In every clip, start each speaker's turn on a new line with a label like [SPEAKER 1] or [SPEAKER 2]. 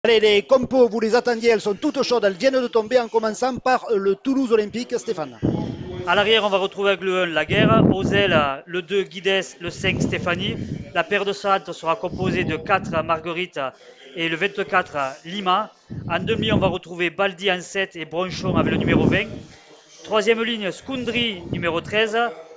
[SPEAKER 1] Allez, les compos, vous les attendiez, elles sont toutes chaudes, elles viennent de tomber en commençant par le Toulouse Olympique, Stéphane.
[SPEAKER 2] À l'arrière, on va retrouver avec le 1 la guerre. Aux ailes, le 2 Guides, le 5 Stéphanie. La paire de centre sera composée de 4 Marguerite et le 24 Lima. En demi, on va retrouver Baldi en 7 et Bronchon avec le numéro 20. Troisième ligne, Skundri numéro 13.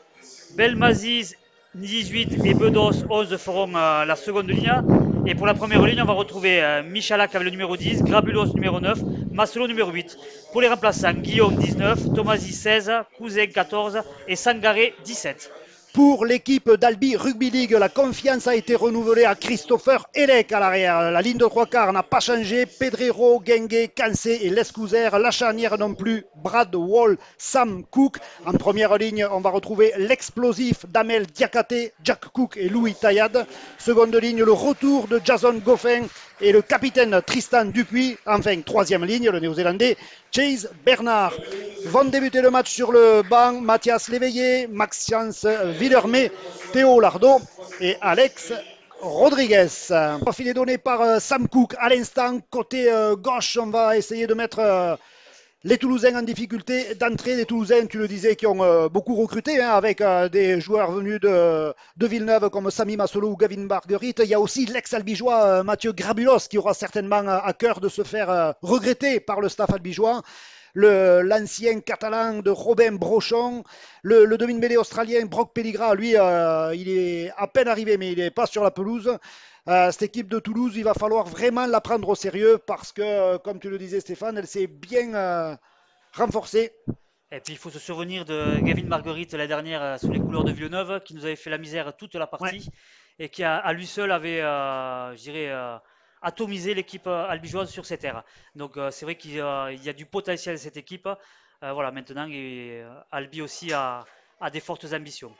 [SPEAKER 2] Belmazis 18 et Bedos 11 feront la seconde ligne. Et pour la première ligne, on va retrouver Michalak avec le numéro 10, Grabulos numéro 9, Masolo numéro 8. Pour les remplaçants, Guillaume 19, Tomasi 16, Cousin 14 et Sangaré 17.
[SPEAKER 1] Pour l'équipe d'Albi Rugby League, la confiance a été renouvelée à Christopher Elec à l'arrière. La ligne de trois quarts n'a pas changé. Pedrero, Gengue, Cancé et Lescouzer. La charnière non plus. Brad Wall, Sam Cook. En première ligne, on va retrouver l'explosif d'Amel Diakate, Jack Cook et Louis Tayad. Seconde ligne, le retour de Jason Goffin et le capitaine Tristan Dupuis. Enfin, troisième ligne, le néo-zélandais Chase Bernard. Vont débuter le match sur le banc Mathias Léveillé, Maxence Villermé, Théo Lardo et Alex Rodriguez. Profil est donné par Sam Cook à l'instant. Côté gauche, on va essayer de mettre les Toulousains en difficulté d'entrée. Des Toulousains, tu le disais, qui ont beaucoup recruté avec des joueurs venus de Villeneuve comme Samy Massolo ou Gavin Marguerite. Il y a aussi l'ex-albigeois Mathieu Grabulos qui aura certainement à cœur de se faire regretter par le staff albigeois. L'ancien catalan de Robin Brochon, le demi-mêlée australien Brock Pelligra, lui, il est à peine arrivé, mais il n'est pas sur la pelouse. Cette équipe de Toulouse, il va falloir vraiment la prendre au sérieux parce que, comme tu le disais Stéphane, elle s'est bien renforcée.
[SPEAKER 2] Et puis il faut se souvenir de Gavin Marguerite la dernière sous les couleurs de Villeneuve qui nous avait fait la misère toute la
[SPEAKER 1] Ouais.
[SPEAKER 2] partie et qui à lui seul avait, je dirais, atomisé l'équipe albigeoise sur ses terres. Donc c'est vrai qu'il y a du potentiel cette équipe. Voilà, maintenant Albi aussi a des fortes ambitions.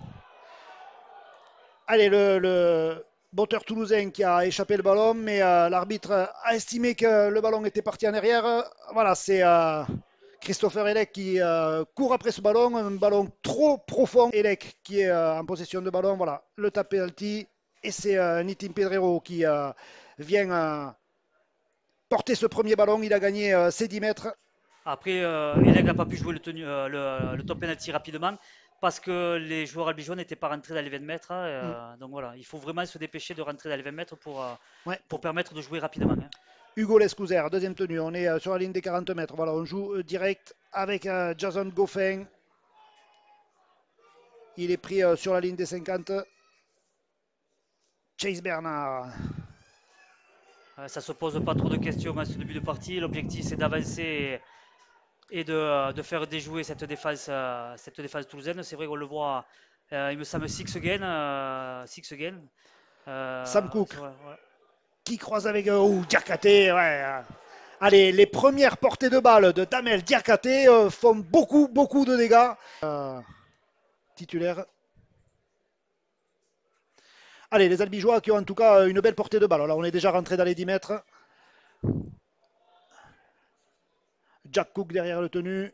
[SPEAKER 1] Allez, le botteur toulousain qui a échappé le ballon, mais l'arbitre a estimé que le ballon était parti en arrière. Voilà, c'est Christopher Elec qui court après ce ballon, un ballon trop profond. Elec qui est en possession de ballon, voilà, le tape penalty. Et c'est Nitin Pedrero qui vient porter ce premier ballon. Il a gagné ses 10 mètres.
[SPEAKER 2] Après, Elec n'a pas pu jouer le top penalty rapidement parce que les joueurs albigeois n'étaient pas rentrés dans les 20 mètres.
[SPEAKER 1] Mm.
[SPEAKER 2] Donc voilà, il faut vraiment se dépêcher de rentrer dans les 20 mètres
[SPEAKER 1] Ouais.
[SPEAKER 2] pour permettre de jouer rapidement, hein.
[SPEAKER 1] Hugo Lescouzer, deuxième tenue. On est sur la ligne des 40 mètres. Voilà, on joue direct avec Jason Goffin. Il est pris sur la ligne des 50. Chase Bernard.
[SPEAKER 2] Ça ne se pose pas trop de questions à ce début de partie. L'objectif, c'est d'avancer et de faire déjouer cette défense toulousaine. C'est vrai qu'on le voit, il me semble, six again. Six again.
[SPEAKER 1] Sam Cook
[SPEAKER 2] Ouais.
[SPEAKER 1] qui croise avec Diakate. Ouais. Allez, les premières portées de balle de Damel Diakate font beaucoup, beaucoup de dégâts. Titulaire. Allez, les Albigeois qui ont en tout cas une belle portée de balle. Là, on est déjà rentré dans les 10 mètres. Jack Cook derrière le tenu.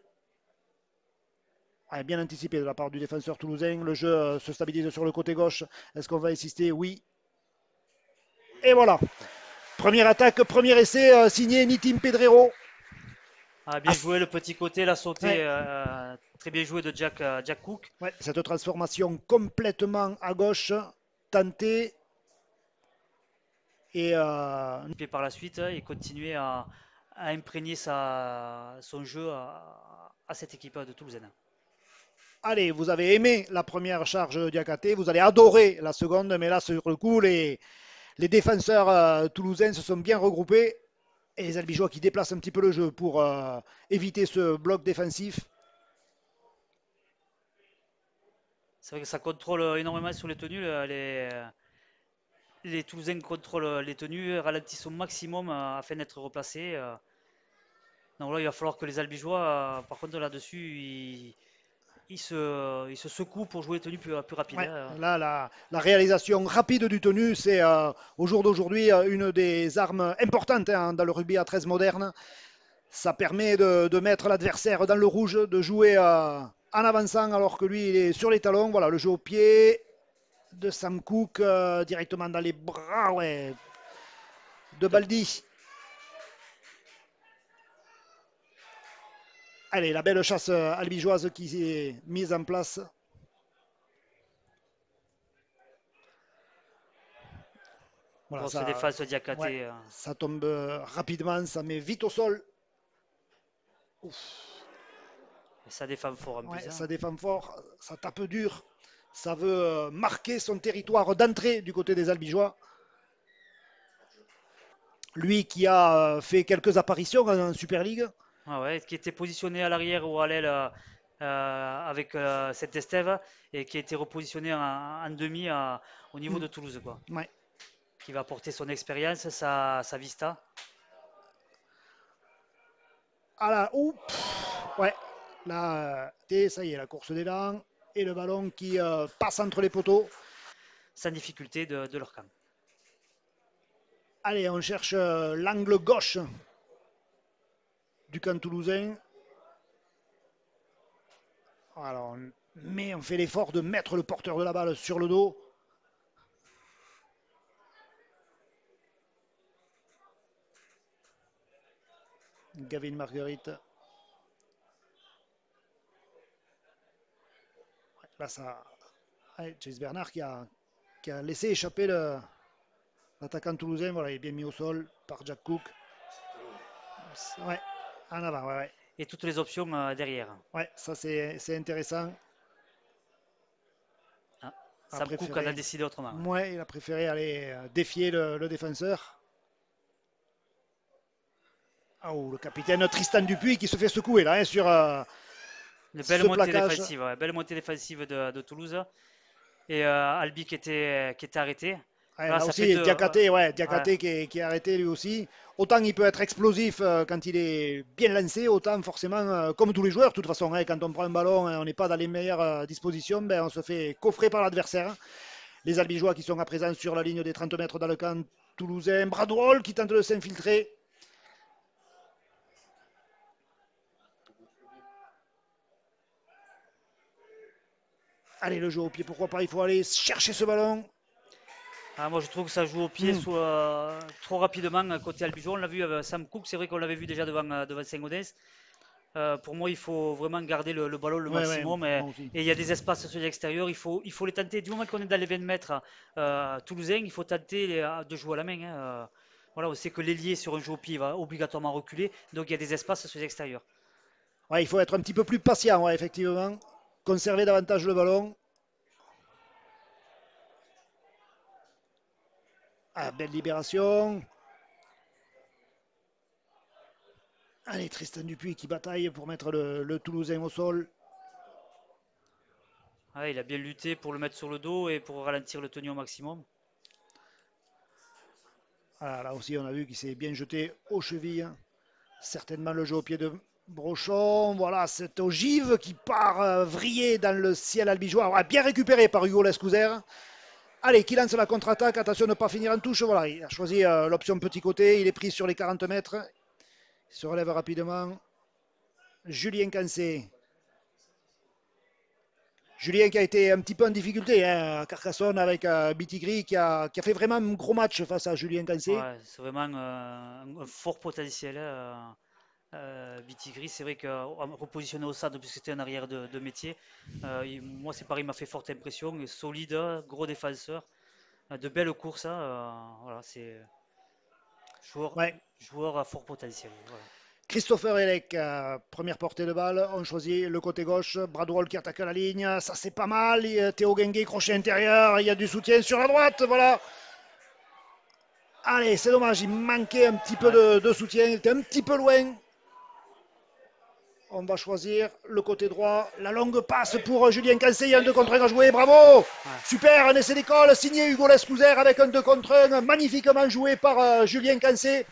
[SPEAKER 1] Ah, bien anticipé de la part du défenseur toulousain. Le jeu se stabilise sur le côté gauche. Est-ce qu'on va insister? Oui. Et voilà. Première attaque, premier essai signé Nitim Pedrero.
[SPEAKER 2] Ah,
[SPEAKER 1] Ah,
[SPEAKER 2] bien joué le petit côté, la sautée,
[SPEAKER 1] ouais,
[SPEAKER 2] très bien joué de Jack Cook.
[SPEAKER 1] ouais, cette transformation complètement à gauche, tentée et
[SPEAKER 2] Et par la suite, et continuer à imprégner son jeu à cette équipe de Toulousaine.
[SPEAKER 1] allez, vous avez aimé la première charge d'Iakate, vous allez adorer la seconde, mais là sur le coup, les défenseurs toulousains se sont bien regroupés et les Albigeois qui déplacent un petit peu le jeu pour éviter ce bloc défensif.
[SPEAKER 2] C'est vrai que ça contrôle énormément sur les tenues. Les Toulousains contrôlent les tenues, ralentissent au maximum afin d'être replacés. Donc là, il va falloir que les Albigeois, par contre, là-dessus, ils se secouent pour jouer les tenues plus rapides,
[SPEAKER 1] Ouais,
[SPEAKER 2] hein.
[SPEAKER 1] là, la réalisation rapide du tenu, c'est au jour d'aujourd'hui une des armes importantes hein, dans le rugby à 13 moderne. Ça permet de mettre l'adversaire dans le rouge, de jouer en avançant alors que lui il est sur les talons. Voilà, le jeu au pied de Sam Cook directement dans les bras ouais, de Baldi. Allez, la belle chasse albigeoise qui est mise en place. Voilà,
[SPEAKER 2] Grosse défense
[SPEAKER 1] ouais,
[SPEAKER 2] Diakhaté.
[SPEAKER 1] ça tombe rapidement, ça met vite au sol. Ouf,
[SPEAKER 2] Ça défend fort en
[SPEAKER 1] ouais,
[SPEAKER 2] plus, hein.
[SPEAKER 1] ça défend fort, ça tape dur. Ça veut marquer son territoire d'entrée du côté des albigeois. Lui qui a fait quelques apparitions en Super League.
[SPEAKER 2] Ah ouais, qui était positionné à l'arrière ou à l'aile avec cette Estève et qui a été repositionné en demi au niveau
[SPEAKER 1] Mm,
[SPEAKER 2] de Toulouse, quoi.
[SPEAKER 1] ouais.
[SPEAKER 2] Qui va apporter son expérience, sa vista.
[SPEAKER 1] Ah là, ouais. Là, ça y est, la course des dents et le ballon qui passe entre les poteaux.
[SPEAKER 2] Sans difficulté de leur camp.
[SPEAKER 1] Allez, on cherche l'angle gauche du camp toulousain. Alors, mais on fait l'effort de mettre le porteur de la balle sur le dos. Gavin Marguerite. Ouais, là, ça. Ouais, Chase Bernard qui a laissé échapper l'attaquant toulousain. Voilà, il est bien mis au sol par Jack Cook. Ouais, en avant, ouais, ouais.
[SPEAKER 2] Et toutes les options derrière.
[SPEAKER 1] Ouais, ça c'est intéressant.
[SPEAKER 2] Ah,
[SPEAKER 1] A
[SPEAKER 2] Sam Cook en a
[SPEAKER 1] préféré,
[SPEAKER 2] décidé autrement.
[SPEAKER 1] moi, il a préféré aller défier le défenseur. Oh, le capitaine Tristan Dupuis qui se fait secouer là hein, sur
[SPEAKER 2] Une belle
[SPEAKER 1] ce
[SPEAKER 2] montée
[SPEAKER 1] plaquage.
[SPEAKER 2] défensive, ouais, belle montée défensive de Toulouse. Et Albi qui était arrêté.
[SPEAKER 1] Ouais,
[SPEAKER 2] Là,
[SPEAKER 1] là
[SPEAKER 2] ça fait
[SPEAKER 1] aussi,
[SPEAKER 2] deux.
[SPEAKER 1] Diakhaté, ouais,
[SPEAKER 2] Ouais.
[SPEAKER 1] Diakhaté qui est arrêté lui aussi. Autant il peut être explosif quand il est bien lancé, autant forcément, comme tous les joueurs, de toute façon, hein, quand on prend un ballon et on n'est pas dans les meilleures dispositions, ben, on se fait coffrer par l'adversaire. Les Albigeois qui sont à présent sur la ligne des 30 mètres dans le camp toulousain. Bradwell qui tente de s'infiltrer. Allez, le jeu au pied, pourquoi pas, il faut aller chercher ce ballon.
[SPEAKER 2] Ah, moi, je trouve que ça joue au pied
[SPEAKER 1] Hmm.
[SPEAKER 2] trop rapidement côté Albigeois. On l'a vu avec Sam Cook, c'est vrai qu'on l'avait vu déjà devant Saint-Gaudens. Pour moi, il faut vraiment garder le ballon le
[SPEAKER 1] Ouais, ouais,
[SPEAKER 2] maximum.
[SPEAKER 1] moi aussi.
[SPEAKER 2] Et il y a des espaces sur l'extérieur, il faut les tenter. Du moment qu'on est dans les 20 mètres toulousains, il faut tenter de jouer à la main, hein. Voilà, on sait que l'ailier sur un jeu au pied va obligatoirement reculer, donc il y a des espaces sur l'extérieur.
[SPEAKER 1] Ouais, il faut être un petit peu plus patient, ouais, effectivement. Conserver davantage le ballon. Ah, belle libération. Allez, Tristan Dupuis qui bataille pour mettre le Toulousain au sol.
[SPEAKER 2] Ah, il a bien lutté pour le mettre sur le dos et pour ralentir le tenir au maximum.
[SPEAKER 1] Ah, là aussi, on a vu qu'il s'est bien jeté aux chevilles. Certainement le jeu au pied de Brochon. Voilà, cette ogive qui part vriller dans le ciel albigeois. Ouais, bien récupéré par Hugo Lescouzer. Allez, qui lance la contre-attaque. Attention de ne pas finir en touche. Voilà, il a choisi l'option petit côté. Il est pris sur les 40 mètres. Il se relève rapidement. Julien Cancé. Julien qui a été un petit peu en difficulté hein, à Carcassonne avec Bitigri qui a fait vraiment un gros match face à Julien Cancé.
[SPEAKER 2] Ouais, c'est vraiment un fort potentiel, hein. Bitigri, c'est vrai que repositionné au centre, puisque c'était un arrière de métier, moi c'est pareil, il m'a fait forte impression. Solide, gros défenseur, de belles courses, hein, voilà, c'est joueur,
[SPEAKER 1] Ouais.
[SPEAKER 2] joueur à fort potentiel. Voilà.
[SPEAKER 1] Christopher Elec, première portée de balle. On choisit le côté gauche. Bradwell qui attaque la ligne. Ça c'est pas mal. Théo Gengué, crochet intérieur. Il y a du soutien sur la droite. Voilà. Allez, c'est dommage. Il manquait un petit peu
[SPEAKER 2] Ouais,
[SPEAKER 1] de soutien. Il était un petit peu loin. On va choisir le côté droit. La longue passe pour Julien Cancé. Il y a un 2 contre 1 à jouer. Bravo!
[SPEAKER 2] ouais.
[SPEAKER 1] Super, un essai d'école signé Hugo Lescouzer avec un 2 contre 1. Magnifiquement joué par Julien Cancé.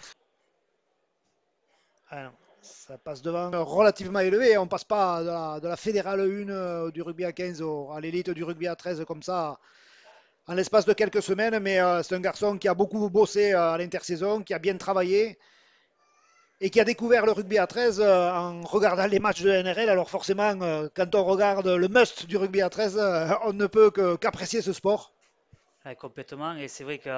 [SPEAKER 1] Alors, ça passe devant relativement élevé. On passe pas de la fédérale 1 du rugby à 15 à l'élite du rugby à 13 comme ça en l'espace de quelques semaines. Mais c'est un garçon qui a beaucoup bossé à l'intersaison, qui a bien travaillé et qui a découvert le rugby à 13 en regardant les matchs de NRL. Alors forcément, quand on regarde le must du rugby à 13, on ne peut qu'apprécier ce sport.
[SPEAKER 2] Ouais, complètement. Et c'est vrai que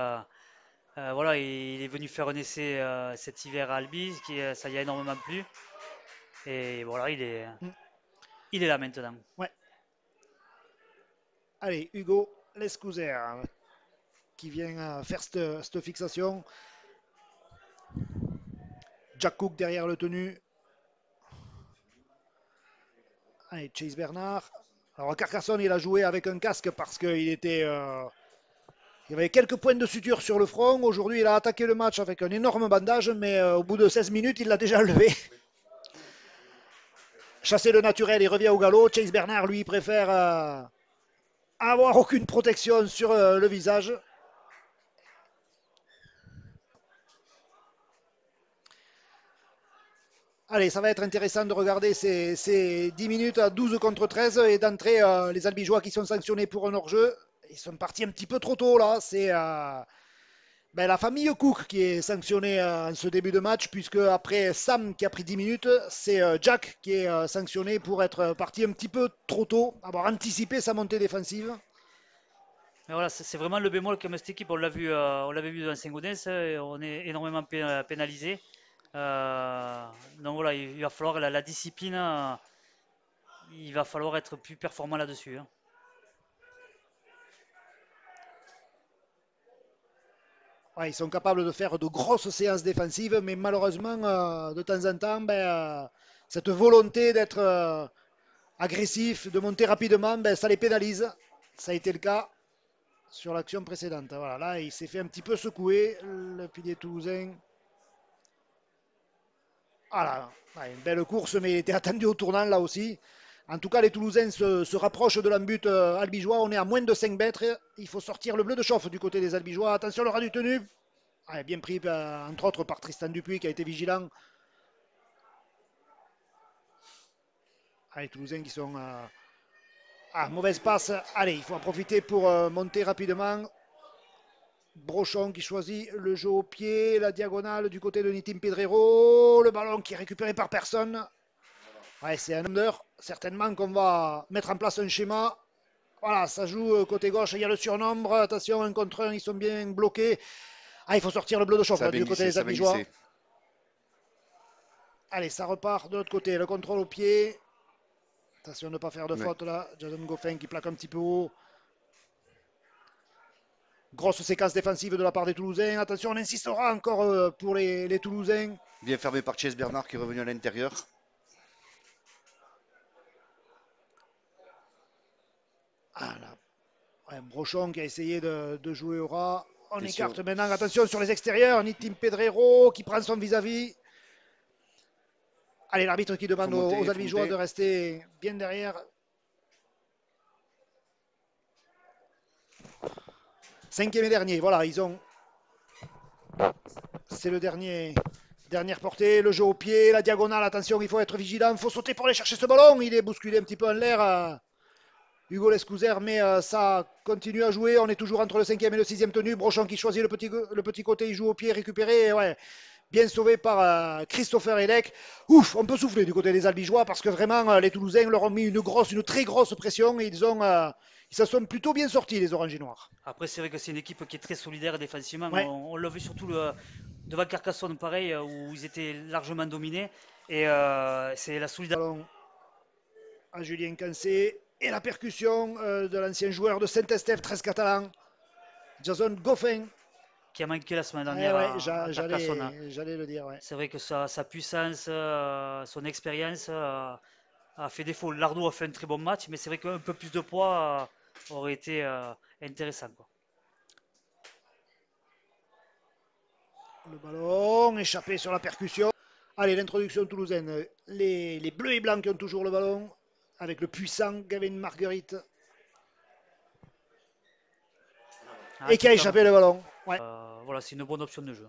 [SPEAKER 2] voilà, il est venu faire un essai cet hiver à Albi, ça y a énormément plu. Et voilà,
[SPEAKER 1] Mm.
[SPEAKER 2] il est là maintenant.
[SPEAKER 1] Ouais. Allez, Hugo Lescouzer qui vient faire cette fixation. Jack Cook derrière le tenu. Allez, Chase Bernard. Alors Carcassonne, il a joué avec un casque parce qu'il était... il y avait quelques points de suture sur le front. Aujourd'hui, il a attaqué le match avec un énorme bandage, mais au bout de 16 minutes, il l'a déjà levé. Chasser le naturel, il revient au galop. Chase Bernard, lui, préfère avoir aucune protection sur le visage. Allez, ça va être intéressant de regarder ces 10 minutes à 12 contre 13 et d'entrer les Albigeois qui sont sanctionnés pour un hors-jeu. Ils sont partis un petit peu trop tôt là. C'est la famille Cook qui est sanctionnée en ce début de match, puisque après Sam qui a pris 10 minutes, c'est Jack qui est sanctionné pour être parti un petit peu trop tôt, avoir anticipé sa montée défensive.
[SPEAKER 2] Mais voilà, c'est vraiment le bémol comme cette équipe. On l'avait vu dans Saint-Gaudens, et on est énormément pénalisé. Donc voilà, il va falloir la discipline, il va falloir être plus performant là-dessus, hein.
[SPEAKER 1] Ouais, ils sont capables de faire de grosses séances défensives, mais malheureusement, de temps en temps, cette volonté d'être agressif, de monter rapidement, ça les pénalise. Ça a été le cas sur l'action précédente. Voilà, là, il s'est fait un petit peu secouer, le pilier toulousain. Voilà, ouais, une belle course, mais il était attendu au tournant là aussi. En tout cas, les Toulousains se rapprochent de l'embut albigeois. On est à moins de 5 mètres. Il faut sortir le bleu de chauffe du côté des albigeois. Attention, le ras du tenu. Ah, bien pris, entre autres, par Tristan Dupuis qui a été vigilant. Ah, les Toulousains qui sont mauvaise passe. Allez, il faut en profiter pour monter rapidement. Brochon qui choisit le jeu au pied, la diagonale du côté de Nitim Pedrero. Le ballon qui est récupéré par personne. Ouais, c'est un under. Certainement qu'on va mettre en place un schéma. Voilà, ça joue côté gauche. Il y a le surnombre. Attention, un contre un, ils sont bien bloqués. Ah, il faut sortir le bleu de chauffe
[SPEAKER 3] Ça a
[SPEAKER 1] là,
[SPEAKER 3] bien
[SPEAKER 1] du côté
[SPEAKER 3] glissé,
[SPEAKER 1] des
[SPEAKER 3] ça a bien
[SPEAKER 1] Albigeois.
[SPEAKER 3] glissé.
[SPEAKER 1] Allez, ça repart de l'autre côté. Le contrôle au pied. Attention de ne pas faire de
[SPEAKER 3] Ouais.
[SPEAKER 1] faute là. Jason Goffin qui plaque un petit peu haut. Grosse séquence défensive de la part des Toulousains. Attention, on insistera encore pour les Toulousains.
[SPEAKER 3] Bien fermé par Chase Bernard qui est revenu à l'intérieur.
[SPEAKER 1] Ah là, ouais, Brochon qui a essayé de jouer au ras. On
[SPEAKER 3] Attention.
[SPEAKER 1] écarte maintenant. Attention sur les extérieurs. Nitim Pedrero qui prend son vis-à-vis. Allez, l'arbitre qui
[SPEAKER 3] Il faut
[SPEAKER 1] demande
[SPEAKER 3] monter,
[SPEAKER 1] aux
[SPEAKER 3] il faut
[SPEAKER 1] Albigeois de
[SPEAKER 3] monter.
[SPEAKER 1] rester bien derrière. Cinquième et dernier. Voilà, ils ont. C'est le dernière portée. Le jeu au pied, la diagonale. Attention, il faut être vigilant. Il faut sauter pour aller chercher ce ballon. Il est bousculé un petit peu en l'air. Hugo Lescouzer, mais ça continue à jouer. On est toujours entre le cinquième et le sixième tenu. Brochon qui choisit le petit côté. Il joue au pied, récupéré. Ouais, bien sauvé par Christopher Elec. Ouf, on peut souffler du côté des Albigeois parce que vraiment les Toulousains leur ont mis une très grosse pression et ils se sont plutôt bien sortis les Oranges et Noirs.
[SPEAKER 2] Après, c'est vrai que c'est une équipe qui est très solidaire défensivement.
[SPEAKER 1] Ouais,
[SPEAKER 2] On l'a vu surtout devant Carcassonne, pareil, où ils étaient largement dominés. Et c'est la solidarité
[SPEAKER 1] ballon à Julien Cancé et la percussion de l'ancien joueur de Saint-Estèphe, 13 catalan, Jason Goffin.
[SPEAKER 2] qui a manqué la semaine
[SPEAKER 1] Eh
[SPEAKER 2] dernière
[SPEAKER 1] ouais,
[SPEAKER 2] à Carcassonne.
[SPEAKER 1] j'allais le dire. Ouais.
[SPEAKER 2] C'est vrai que sa puissance, son expérience a fait défaut. Lardo a fait un très bon match, mais c'est vrai qu'un peu plus de poids aurait été intéressant, quoi.
[SPEAKER 1] Le ballon échappé sur la percussion. Allez, l'introduction toulousaine. Les bleus et blancs qui ont toujours le ballon avec le puissant Gavin Marguerite
[SPEAKER 2] Ah,
[SPEAKER 1] et qui a échappé le ballon. Ouais.
[SPEAKER 2] voilà, c'est une bonne option de jeu.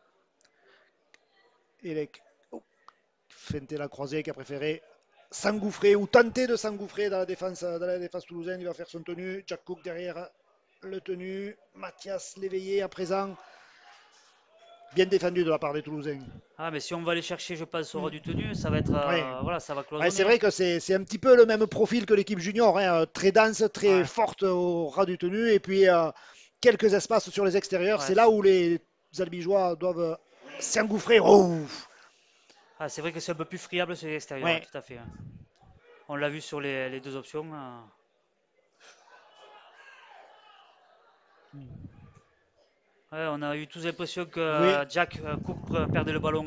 [SPEAKER 1] Elec, feinté la croisée qui a préféré s'engouffrer ou tenter de s'engouffrer dans la défense toulousaine. Il va faire son tenu. Jack Cook derrière le tenu. Mathias l'éveillé à présent. Bien défendu de la part des Toulousains.
[SPEAKER 2] Ah, mais si on va aller chercher, je pense, au ras
[SPEAKER 1] Mm.
[SPEAKER 2] du tenu, ça va être,
[SPEAKER 1] Ouais.
[SPEAKER 2] voilà, ça va
[SPEAKER 1] Ouais, c'est
[SPEAKER 2] cloisonner, hein.
[SPEAKER 1] vrai que c'est un petit peu le même profil que l'équipe junior, hein, très dense, très
[SPEAKER 2] Ouais,
[SPEAKER 1] forte au ras du tenu, et puis quelques espaces sur les extérieurs.
[SPEAKER 2] ouais.
[SPEAKER 1] C'est là où les Albigeois doivent s'engouffrer. Oh,
[SPEAKER 2] Ah, c'est vrai que c'est un peu plus friable sur l'extérieur, ouais,
[SPEAKER 1] Ouais.
[SPEAKER 2] tout à fait, hein. On l'a vu sur les deux options. Ouais, on a eu tous l'impression que
[SPEAKER 1] Oui.
[SPEAKER 2] Jack Cook perdait le ballon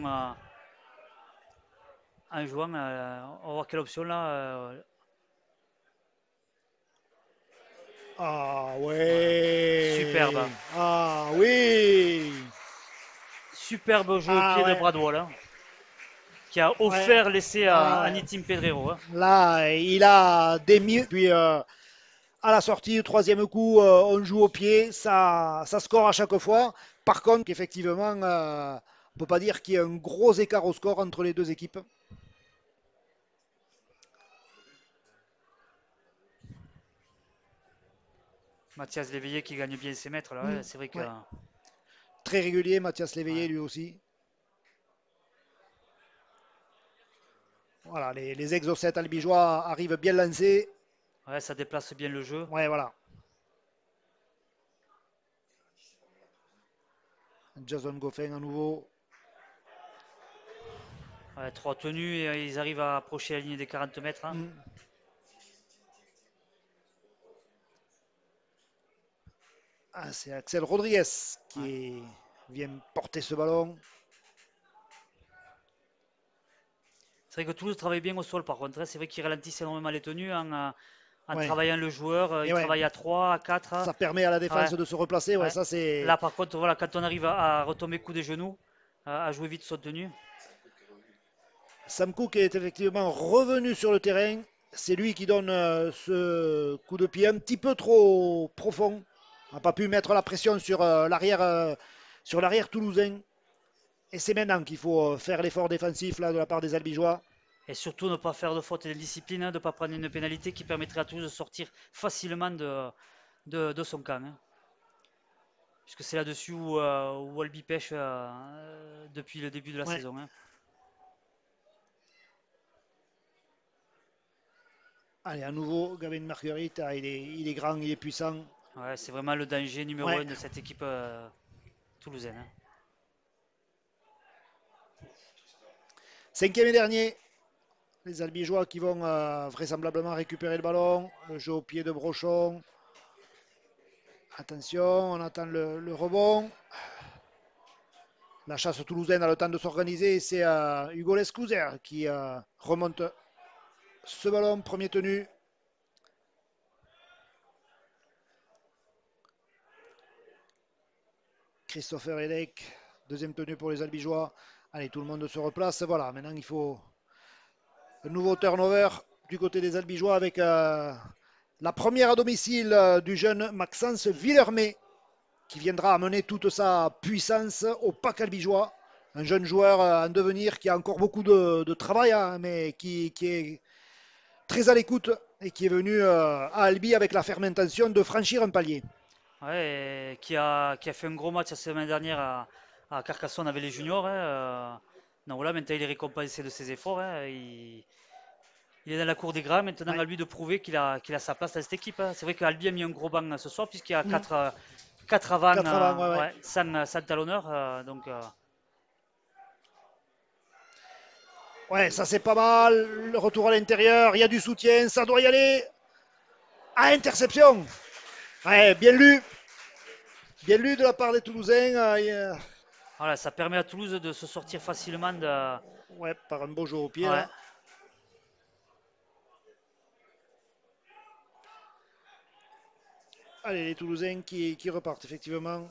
[SPEAKER 2] en jouant. On va voir quelle option là.
[SPEAKER 1] Ah
[SPEAKER 2] Voilà.
[SPEAKER 1] ouais.
[SPEAKER 2] Superbe.
[SPEAKER 1] Ah oui.
[SPEAKER 2] Superbe jeu au
[SPEAKER 1] Ah
[SPEAKER 2] pied de
[SPEAKER 1] ouais.
[SPEAKER 2] Bradwell, hein, qui a
[SPEAKER 1] Ouais.
[SPEAKER 2] offert l'essai à
[SPEAKER 1] Ah ouais.
[SPEAKER 2] Nitim Pedrero, hein.
[SPEAKER 1] Là, il a des mieux. Puis à la sortie, au troisième coup, on joue au pied. Ça score à chaque fois. Par contre, effectivement, on ne peut pas dire qu'il y a un gros écart au score entre les deux équipes.
[SPEAKER 2] Mathias Léveillé qui gagne bien ses mètres là, ouais, c'est vrai que.
[SPEAKER 1] Ouais. Très régulier, Mathias Léveillé
[SPEAKER 2] Ouais.
[SPEAKER 1] lui aussi. Voilà, les exocètes albigeois arrivent bien lancés.
[SPEAKER 2] Ouais, ça déplace bien le jeu.
[SPEAKER 1] Ouais, voilà. Jason Goffin à nouveau.
[SPEAKER 2] Ouais, trois tenues et ils arrivent à approcher la ligne des 40 mètres, hein.
[SPEAKER 1] Mm. Ah, c'est Axel Rodriguez
[SPEAKER 2] Ouais.
[SPEAKER 1] vient porter ce ballon.
[SPEAKER 2] C'est vrai que Toulouse travaille bien au sol par contre, hein. C'est vrai qu'ils ralentissent énormément les tenues en
[SPEAKER 1] Ouais.
[SPEAKER 2] travaillant le joueur. Ils
[SPEAKER 1] Et ouais,
[SPEAKER 2] travaillent à 3, à 4, hein.
[SPEAKER 1] ça permet à la défense
[SPEAKER 2] Ouais,
[SPEAKER 1] de se replacer. Ouais,
[SPEAKER 2] ouais.
[SPEAKER 1] ça c'est.
[SPEAKER 2] Là par contre, voilà, quand on arrive à retomber coup des genoux, à jouer vite son tenue.
[SPEAKER 1] Sam Cook est effectivement revenu sur le terrain. C'est lui qui donne ce coup de pied un petit peu trop profond. On n'a pas pu mettre la pression sur l'arrière toulousain. Et c'est maintenant qu'il faut faire l'effort défensif là, de la part des Albigeois.
[SPEAKER 2] Et surtout ne pas faire de faute de discipline, hein, de ne pas prendre une pénalité qui permettrait à Toulouse de sortir facilement de son camp, hein. Puisque c'est là-dessus où Albi pêche depuis le début de la
[SPEAKER 1] Ouais.
[SPEAKER 2] saison, hein.
[SPEAKER 1] Allez, à nouveau, Gavin Marguerite, ah, il est grand, il est puissant.
[SPEAKER 2] Ouais, c'est vraiment le danger numéro
[SPEAKER 1] Ouais.
[SPEAKER 2] un de cette équipe toulousaine, hein.
[SPEAKER 1] Cinquième et dernier, les Albigeois qui vont vraisemblablement récupérer le ballon. Le jeu au pied de Brochon. Attention, on attend le rebond. La chasse toulousaine a le temps de s'organiser. C'est Hugo Lescouser qui remonte ce ballon, premier tenu. Christopher Elec, deuxième tenu pour les Albigeois. Allez, tout le monde se replace. Voilà, maintenant il faut un nouveau turnover du côté des Albigeois avec la première à domicile du jeune Maxence Villermé qui viendra amener toute sa puissance au pack albigeois. Un jeune joueur en devenir qui a encore beaucoup de travail, hein, mais qui est très à l'écoute et qui est venu à Albi avec la ferme intention de franchir un palier.
[SPEAKER 2] Ouais, et qui a fait un gros match la semaine dernière à Carcassonne avec les juniors, hein. Donc voilà, maintenant il est récompensé de ses efforts, hein. Il est dans la cour des grands. Maintenant,
[SPEAKER 1] Ouais.
[SPEAKER 2] à lui de prouver qu'il a sa place dans cette équipe, hein. C'est vrai qu'Albi a mis un gros banc ce soir, puisqu'il y a
[SPEAKER 1] Mm.
[SPEAKER 2] 4 avant,
[SPEAKER 1] 4 avant, ouais, ouais.
[SPEAKER 2] ouais, sans talonneur. Donc,
[SPEAKER 1] Ouais, ça c'est pas mal. Le retour à l'intérieur, il y a du soutien, ça doit y aller. Ah, interception. Ouais, bien lu. Bien lu de la part des Toulousains.
[SPEAKER 2] voilà, ça permet à Toulouse de se sortir facilement
[SPEAKER 1] Ouais, par un beau jeu au pied
[SPEAKER 2] ouais.
[SPEAKER 1] là. Allez, les Toulousains qui repartent effectivement.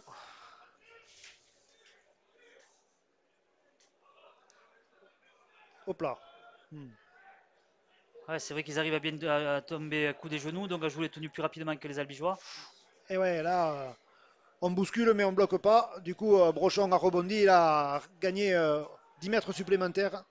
[SPEAKER 1] Hop là. Hmm.
[SPEAKER 2] Ouais, c'est vrai qu'ils arrivent à bien à tomber à coup des genoux, donc à jouer les tenues plus rapidement que les Albigeois.
[SPEAKER 1] Et ouais, là, on bouscule mais on bloque pas. Du coup, Brochon a rebondi, il a gagné 10 mètres supplémentaires.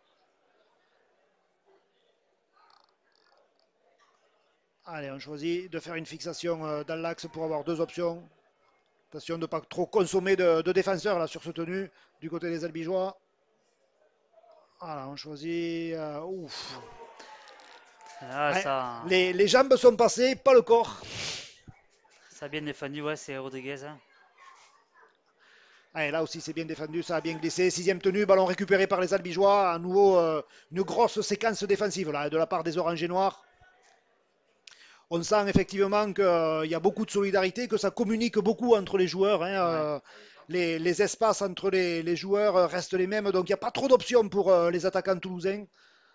[SPEAKER 1] Allez, on choisit de faire une fixation dans l'axe pour avoir deux options. Attention de ne pas trop consommer de défenseurs là, sur ce tenue du côté des Albigeois. Voilà, on choisit. Ouf.
[SPEAKER 2] Là,
[SPEAKER 1] Ouais,
[SPEAKER 2] ça,
[SPEAKER 1] les jambes sont passées, pas le corps.
[SPEAKER 2] ça a bien défendu, ouais, c'est Rodriguez, hein.
[SPEAKER 1] Allez, là aussi, c'est bien défendu, ça a bien glissé. Sixième tenue, ballon récupéré par les Albigeois. À nouveau, une grosse séquence défensive là, de la part des Oranges et Noirs. On sent effectivement qu'il y a beaucoup de solidarité, que ça communique beaucoup entre les joueurs. Hein, les espaces entre les joueurs restent les mêmes, donc il n'y a pas trop d'options pour les attaquants toulousains.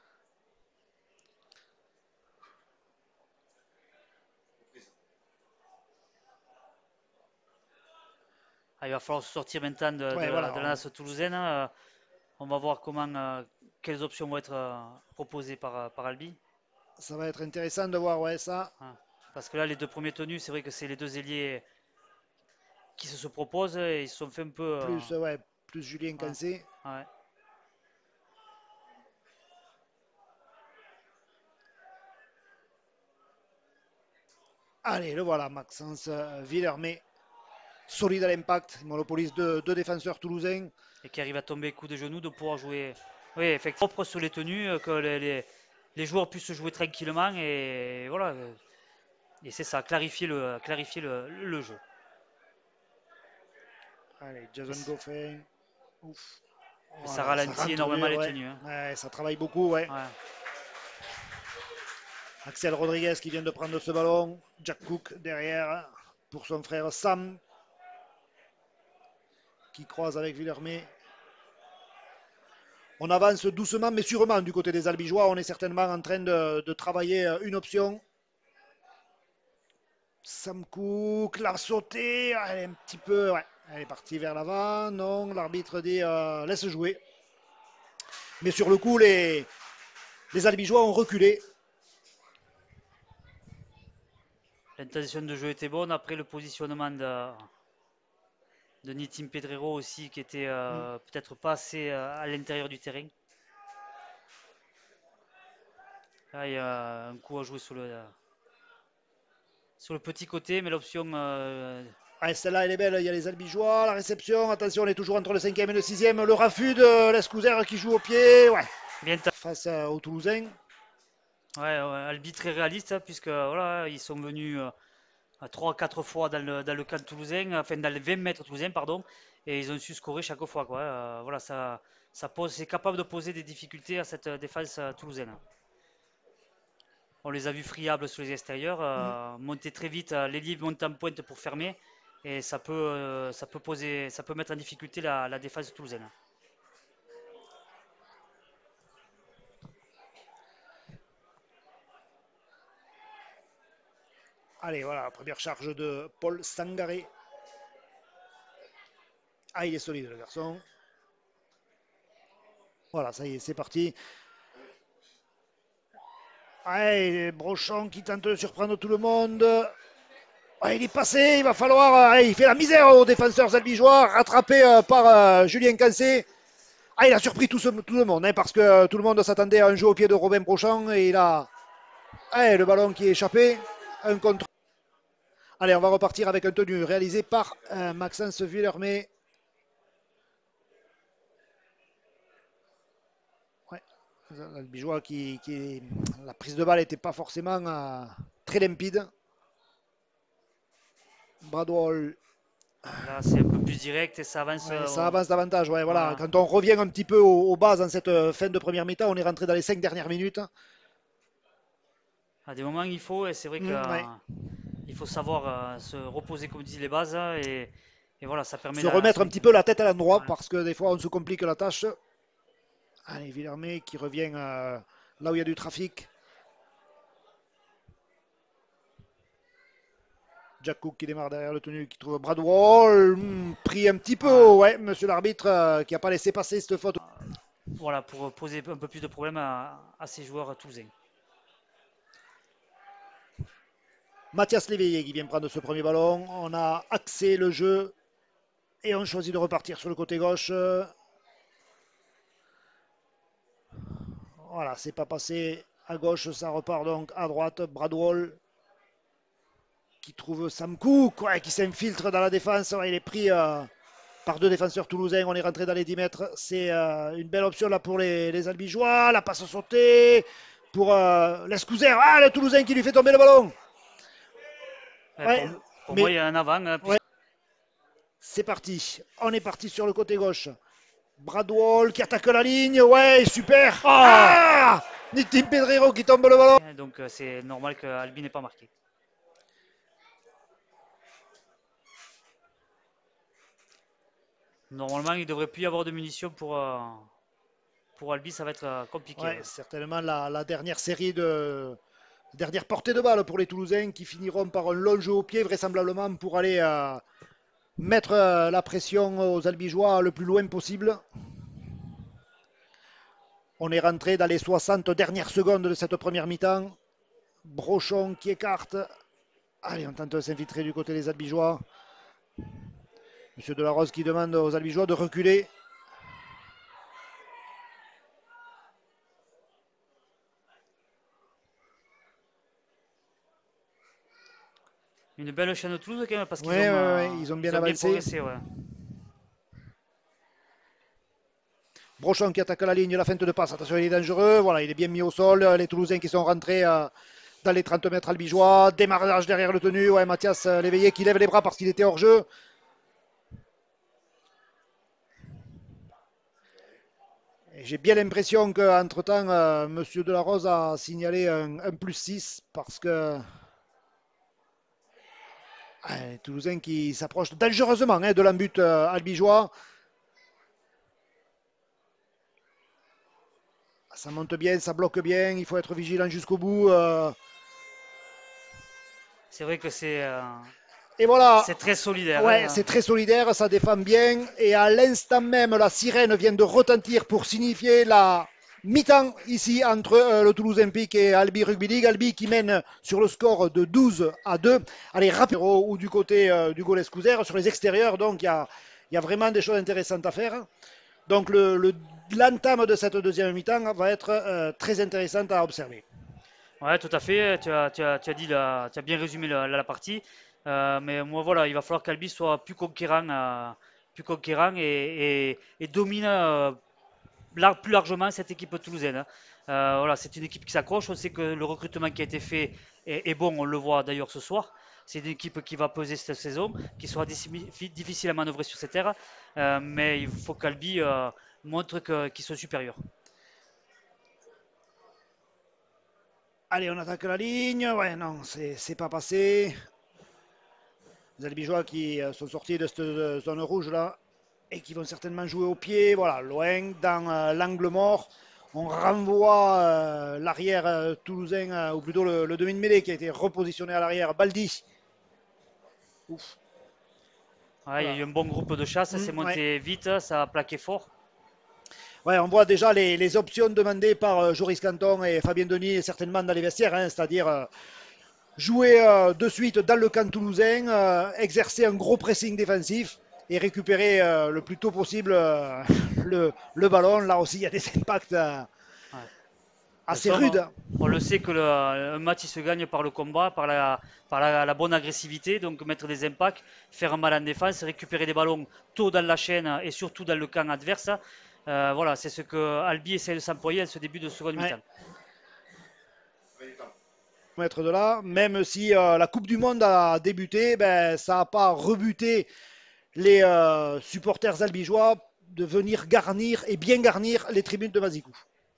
[SPEAKER 2] Ah, il va falloir se sortir maintenant
[SPEAKER 1] Ouais, voilà,
[SPEAKER 2] de la nasse toulousaine. On va voir quelles options vont être proposées par Albi.
[SPEAKER 1] ça va être intéressant de voir ouais, ça.
[SPEAKER 2] Hein. Parce que là, les deux premiers tenus, c'est vrai que c'est les deux ailiers qui se proposent et ils se sont fait un peu.
[SPEAKER 1] Plus Julien
[SPEAKER 2] Ouais,
[SPEAKER 1] Cancé.
[SPEAKER 2] ouais.
[SPEAKER 1] Allez, le voilà, Maxence Villermé. Solide à l'impact. Il monopolise deux défenseurs toulousains.
[SPEAKER 2] Et qui arrive à tomber coup de genou de pouvoir jouer. Oui, effectivement, propre sur les tenues, que les joueurs puissent jouer tranquillement et voilà. Et c'est ça, clarifier le jeu.
[SPEAKER 1] Allez, Jason Goffin. Ouf.
[SPEAKER 2] Et ça
[SPEAKER 1] Voilà, ça
[SPEAKER 2] ralentit
[SPEAKER 1] rentre
[SPEAKER 2] énormément
[SPEAKER 1] dur,
[SPEAKER 2] les
[SPEAKER 1] ouais.
[SPEAKER 2] tenues. Hein.
[SPEAKER 1] Ouais, ça travaille beaucoup, ouais.
[SPEAKER 2] Ouais.
[SPEAKER 1] Axel Rodriguez qui vient de prendre ce ballon. Jack Cook derrière pour son frère Sam qui croise avec Villermé. On avance doucement mais sûrement du côté des Albigeois. On est certainement en train de travailler une option. Sam Cook l'a sauté. Elle est un petit peu. Ouais, elle est partie vers l'avant. Non, l'arbitre dit laisse jouer. Mais sur le coup, les Albigeois ont reculé.
[SPEAKER 2] L'intention de jeu était bonne. Après, le positionnement de Nitim Pedrero aussi, qui était peut-être pas assez à l'intérieur du terrain. Là, il y a un coup à jouer sur le petit côté, mais l'option.
[SPEAKER 1] Ouais, celle-là, elle est belle. Il y a les Albigeois. La réception. Attention, on est toujours entre le 5e et le 6e. Le raffut de l'Escouzer qui joue au pied. Ouais.
[SPEAKER 2] Bien
[SPEAKER 1] Face aux Toulousains.
[SPEAKER 2] Ouais, Albi très réaliste, hein, puisque voilà, ils sont venus 3-4 fois dans le camp toulousain, enfin dans les 20 mètres toulousains, pardon, et ils ont su scorer chaque fois. Quoi. Voilà, c'est capable de poser des difficultés à cette défense toulousaine. On les a vus friables sur les extérieurs, monter très vite, l'ailier monte en pointe pour fermer, et ça peut mettre en difficulté la défense toulousaine.
[SPEAKER 1] Allez, voilà, première charge de Paul Sangaré. Ah, il est solide, le garçon. Voilà, ça y est, c'est parti. Allez, Brochon qui tente de surprendre tout le monde. Il est passé, il va falloir. Il fait la misère aux défenseurs albigeois, rattrapé par Julien Cancé. Il a surpris tout le monde, hein, parce que tout le monde s'attendait à un jeu au pied de Robin Brochon et il a le ballon qui est échappé. Un contre. Allez, on va repartir avec un tenu réalisé par Maxence Villermé. Ouais, l'Albigeois la prise de balle n'était pas forcément très limpide. Bradwell.
[SPEAKER 2] Là, c'est un peu plus direct et ça avance.
[SPEAKER 1] Ouais, ça avance davantage. Ouais, voilà.
[SPEAKER 2] Voilà.
[SPEAKER 1] Quand on revient un petit peu aux bases dans cette fin de première mi-temps, on est rentré dans les 5 dernières minutes.
[SPEAKER 2] À des moments, il faut, et c'est vrai qu'il
[SPEAKER 1] Ouais.
[SPEAKER 2] faut savoir se reposer, comme disent les bases, et voilà, ça permet
[SPEAKER 1] Se remettre un petit peu la tête à l'endroit,
[SPEAKER 2] ouais.
[SPEAKER 1] parce que des fois, on se complique la tâche. Allez, Villermé qui revient là où il y a du trafic. Jack Cook qui démarre derrière le tenu, qui trouve Bradwell, pris un petit peu, ouais, monsieur l'arbitre, qui n'a pas laissé passer cette faute.
[SPEAKER 2] Voilà, pour poser un peu plus de problèmes à ces joueurs toulousains.
[SPEAKER 1] Mathias Léveillé qui vient prendre ce premier ballon. On a axé le jeu et on choisit de repartir sur le côté gauche. Voilà, c'est pas passé à gauche, ça repart donc à droite. Bradwell qui trouve Sam Cook, ouais, qui s'infiltre dans la défense. Ouais, il est pris par deux défenseurs toulousains. On est rentré dans les 10 mètres. C'est une belle option là pour les Albigeois. La passe sautée pour l'Escouzer. Ah, le Toulousain qui lui fait tomber le ballon.
[SPEAKER 2] Ouais, pour moi, il y a un avant.
[SPEAKER 1] Ouais. c'est parti. On est parti sur le côté gauche. Bradwell qui attaque la ligne. Ouais, super.
[SPEAKER 2] Oh
[SPEAKER 1] Ah, Nitin Pedrero qui tombe le ballon.
[SPEAKER 2] Donc c'est normal que Albi n'ait pas marqué. Normalement, il ne devrait plus y avoir de munitions pour Albi, ça va être compliqué.
[SPEAKER 1] Ouais, certainement la dernière série dernière portée de balle pour les Toulousains qui finiront par un long jeu au pied vraisemblablement pour aller mettre la pression aux Albigeois le plus loin possible. On est rentré dans les 60 dernières secondes de cette première mi-temps. Brochon qui écarte. Allez, on tente de s'infiltrer du côté des Albigeois. Monsieur Delarose qui demande aux Albigeois de reculer.
[SPEAKER 2] Une belle chaîne de Toulouse quand même parce qu'ils
[SPEAKER 1] ils ont bien avancé.
[SPEAKER 2] progressé. Ouais.
[SPEAKER 1] Brochon qui attaque la ligne, la feinte de passe. Attention, il est dangereux. Voilà, il est bien mis au sol. Les Toulousains qui sont rentrés dans les 30 mètres albigeois. Démarrage derrière le tenu. Ouais, Mathias Léveillé qui lève les bras parce qu'il était hors jeu. J'ai bien l'impression qu'entre-temps, Monsieur Delarose a signalé un +6 parce que les Toulousains qui s'approchent dangereusement de l'embut albigeois. Ça monte bien, ça bloque bien, il faut être vigilant jusqu'au bout.
[SPEAKER 2] C'est vrai que
[SPEAKER 1] Et voilà.
[SPEAKER 2] c'est très solidaire.
[SPEAKER 1] Ouais,
[SPEAKER 2] Hein.
[SPEAKER 1] c'est très solidaire, ça défend bien. Et à l'instant même, la sirène vient de retentir pour signifier la mi-temps ici entre le Toulouse Olympique et Albi Rugby League. Albi qui mène sur le score de 12-2. Allez, rapidement, ou du côté du Gaules Couser, sur les extérieurs. Donc, il y a vraiment des choses intéressantes à faire. Donc, l'entame de cette deuxième mi-temps va être très intéressante à observer.
[SPEAKER 2] Ouais, tout à fait. Tu as bien résumé la partie. Mais moi, voilà, il va falloir qu'Albi soit plus conquérant et domine plus largement cette équipe toulousaine. Hein. Voilà, c'est une équipe qui s'accroche. On sait que le recrutement qui a été fait est bon. On le voit d'ailleurs ce soir. C'est une équipe qui va peser cette saison, qui sera difficile à manœuvrer sur ces terres. Mais il faut qu'Albi montre qu'ils sont supérieurs.
[SPEAKER 1] Allez, on attaque la ligne. Ouais, non, c'est pas passé. Les Albigeois qui sont sortis de cette zone rouge là et qui vont certainement jouer au pied. Voilà, loin dans l'angle mort. On renvoie l'arrière toulousain, ou plutôt le demi de mêlée qui a été repositionné à l'arrière. Baldi. Ouf.
[SPEAKER 2] Ouais, il y a eu un bon groupe de chasse, c'est monté vite, ça a plaqué fort.
[SPEAKER 1] Ouais, on voit déjà les options demandées par Joris Canton et Fabien Denis, certainement dans les vestiaires, hein, c'est-à-dire jouer de suite dans le camp toulousain, exercer un gros pressing défensif et récupérer le plus tôt possible le ballon. Là aussi, il y a des impacts assez rudes.
[SPEAKER 2] On le sait que un match il se gagne par le combat, par la bonne agressivité, donc mettre des impacts, faire un mal en défense, récupérer des ballons tôt dans la chaîne et surtout dans le camp adverse. Voilà, c'est ce que Albi essaie de s'employer à ce début de seconde mi-temps.
[SPEAKER 1] Mettre de là, même si la Coupe du Monde a débuté, ben, ça n'a pas rebuté les supporters albigeois de venir garnir et bien garnir les tribunes de Mazicou.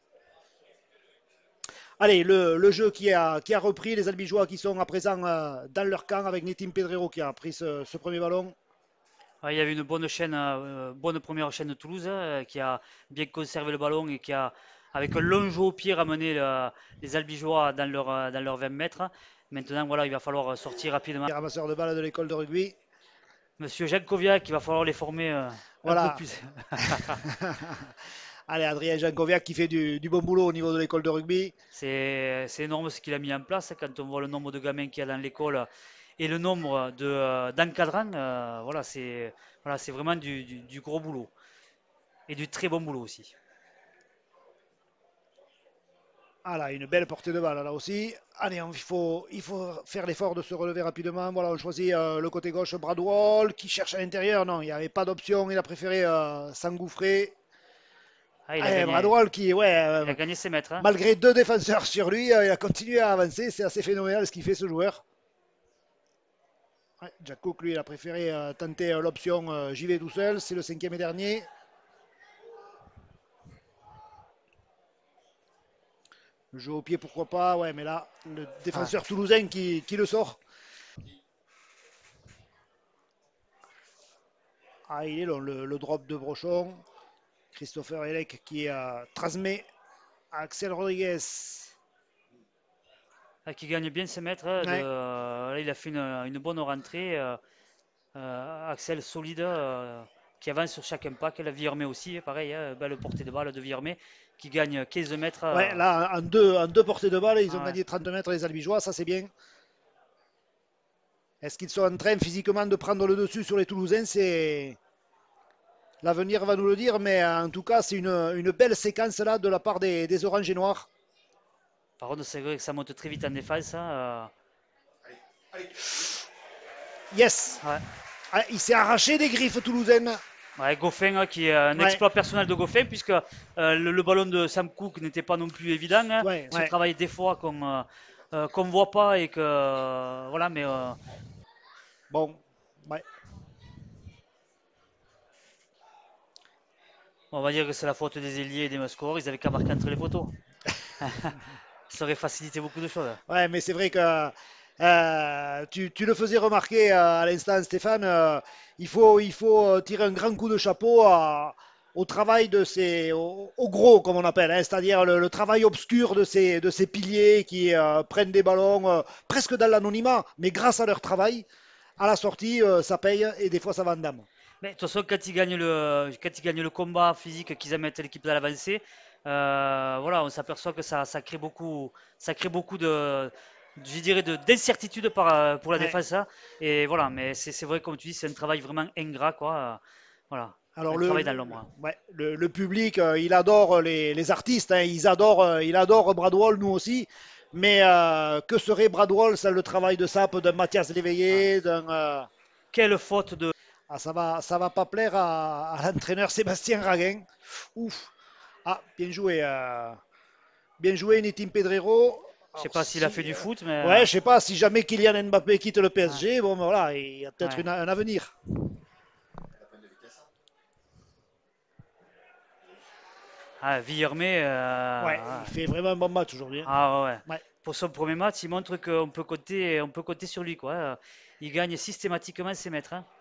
[SPEAKER 1] Allez, le jeu qui a repris, les Albigeois qui sont à présent dans leur camp avec Nitin Pedrero qui a pris ce premier ballon.
[SPEAKER 2] Il y avait une bonne première chaîne de Toulouse qui a bien conservé le ballon et qui a, avec un long jeu au pied, ramené les Albigeois dans leur 20 mètres. Maintenant, voilà, il va falloir sortir rapidement.
[SPEAKER 1] Les ramasseurs de balles de l'école de rugby.
[SPEAKER 2] Monsieur Jankoviak, il va falloir les former
[SPEAKER 1] voilà.
[SPEAKER 2] un peu plus.
[SPEAKER 1] Allez, Adrien Jankoviak qui fait du bon boulot au niveau de l'école de rugby.
[SPEAKER 2] C'est énorme ce qu'il a mis en place quand on voit le nombre de gamins qu'il y a dans l'école et le nombre d'encadrants. Voilà, c'est vraiment du gros boulot et du très bon boulot aussi.
[SPEAKER 1] Voilà, une belle portée de balle là aussi. Allez, il faut faire l'effort de se relever rapidement. Voilà, on choisit le côté gauche, Bradwell qui cherche à l'intérieur. Non, il n'y avait pas d'option. Il a préféré s'engouffrer. Bradwell qui,
[SPEAKER 2] il a gagné ses mètres. Hein.
[SPEAKER 1] Malgré deux défenseurs sur lui, il a continué à avancer. C'est assez phénoménal ce qu'il fait ce joueur. Ouais, Jack Cook, lui, il a préféré tenter l'option j'y vais tout seul. C'est le cinquième et dernier. Le jeu au pied, pourquoi pas. Ouais, mais là, le défenseur toulousain qui le sort. Ah, il est long, le drop de Brochon. Christopher Elec qui transmet à Axel Rodriguez.
[SPEAKER 2] Qui gagne bien ses mètres.
[SPEAKER 1] Ouais,
[SPEAKER 2] Là, il a fait une bonne rentrée. Axel solide qui avance sur chaque impact. La Villermé aussi, pareil, belle portée de balle de Villermé qui gagne 15 mètres.
[SPEAKER 1] ouais, là, en deux portées de balle, ils ont
[SPEAKER 2] Ah ouais.
[SPEAKER 1] gagné 30 mètres les Albigeois, ça c'est bien. Est-ce qu'ils sont en train physiquement de prendre le dessus sur les Toulousains? L'avenir va nous le dire, mais en tout cas, c'est une belle séquence là de la part des Oranges et Noirs.
[SPEAKER 2] Par contre, c'est vrai que ça monte très vite en défense.
[SPEAKER 1] Yes!
[SPEAKER 2] Ouais.
[SPEAKER 1] Ah, il s'est arraché des griffes toulousaines.
[SPEAKER 2] Ouais, Goffin qui est un
[SPEAKER 1] Ouais,
[SPEAKER 2] exploit personnel de Goffin puisque le ballon de Sam Cook n'était pas non plus évident.
[SPEAKER 1] ouais,
[SPEAKER 2] Ce
[SPEAKER 1] ouais.
[SPEAKER 2] travail des fois qu'on ne voit pas et que voilà, mais
[SPEAKER 1] Bon, ouais.
[SPEAKER 2] on va dire que c'est la faute des ailiers et des Muscor. Ils avaient qu'à marquer entre les poteaux. Ça aurait facilité beaucoup de choses.
[SPEAKER 1] Ouais, mais c'est vrai que tu le faisais remarquer à l'instant, Stéphane. Il faut tirer un grand coup de chapeau au travail au gros, comme on appelle, hein, c'est-à-dire le travail obscur de ces piliers qui prennent des ballons presque dans l'anonymat, mais grâce à leur travail, à la sortie, ça paye et des fois ça va en dame.
[SPEAKER 2] Mais de toute façon, quand ils gagnent le combat physique qu'ils mettent l'équipe à l'avancée, voilà, on s'aperçoit que ça crée beaucoup je dirais, d'incertitude pour la
[SPEAKER 1] Ouais.
[SPEAKER 2] défense, hein. Et voilà, mais c'est vrai, comme tu dis, c'est un travail vraiment ingrat, quoi. Voilà,
[SPEAKER 1] Alors
[SPEAKER 2] un travail dans l'ombre, hein.
[SPEAKER 1] ouais, le public, il adore les artistes, hein, il adore Bradwell, nous aussi. Mais que serait Bradwell sans le travail de sape d'un Mathias
[SPEAKER 2] Ouais.
[SPEAKER 1] Léveillé,
[SPEAKER 2] Quelle faute de.
[SPEAKER 1] ah, ça va pas plaire à l'entraîneur Sébastien Raguin. Ouf. Ah, bien joué Nitin Pedrero.
[SPEAKER 2] Je sais
[SPEAKER 1] Alors,
[SPEAKER 2] pas s'il a fait du foot, mais.
[SPEAKER 1] ouais, je sais pas si jamais Kylian Mbappé quitte le
[SPEAKER 2] Ouais,
[SPEAKER 1] PSG, bon, ben voilà, il y a peut-être
[SPEAKER 2] ouais.
[SPEAKER 1] un avenir.
[SPEAKER 2] Ah, Villermé,
[SPEAKER 1] Ouais, il fait vraiment un bon match aujourd'hui, hein.
[SPEAKER 2] ah ouais, ouais.
[SPEAKER 1] Ouais.
[SPEAKER 2] Pour son premier match, il montre qu'on peut compter sur lui, quoi. Il gagne systématiquement ses mètres, hein.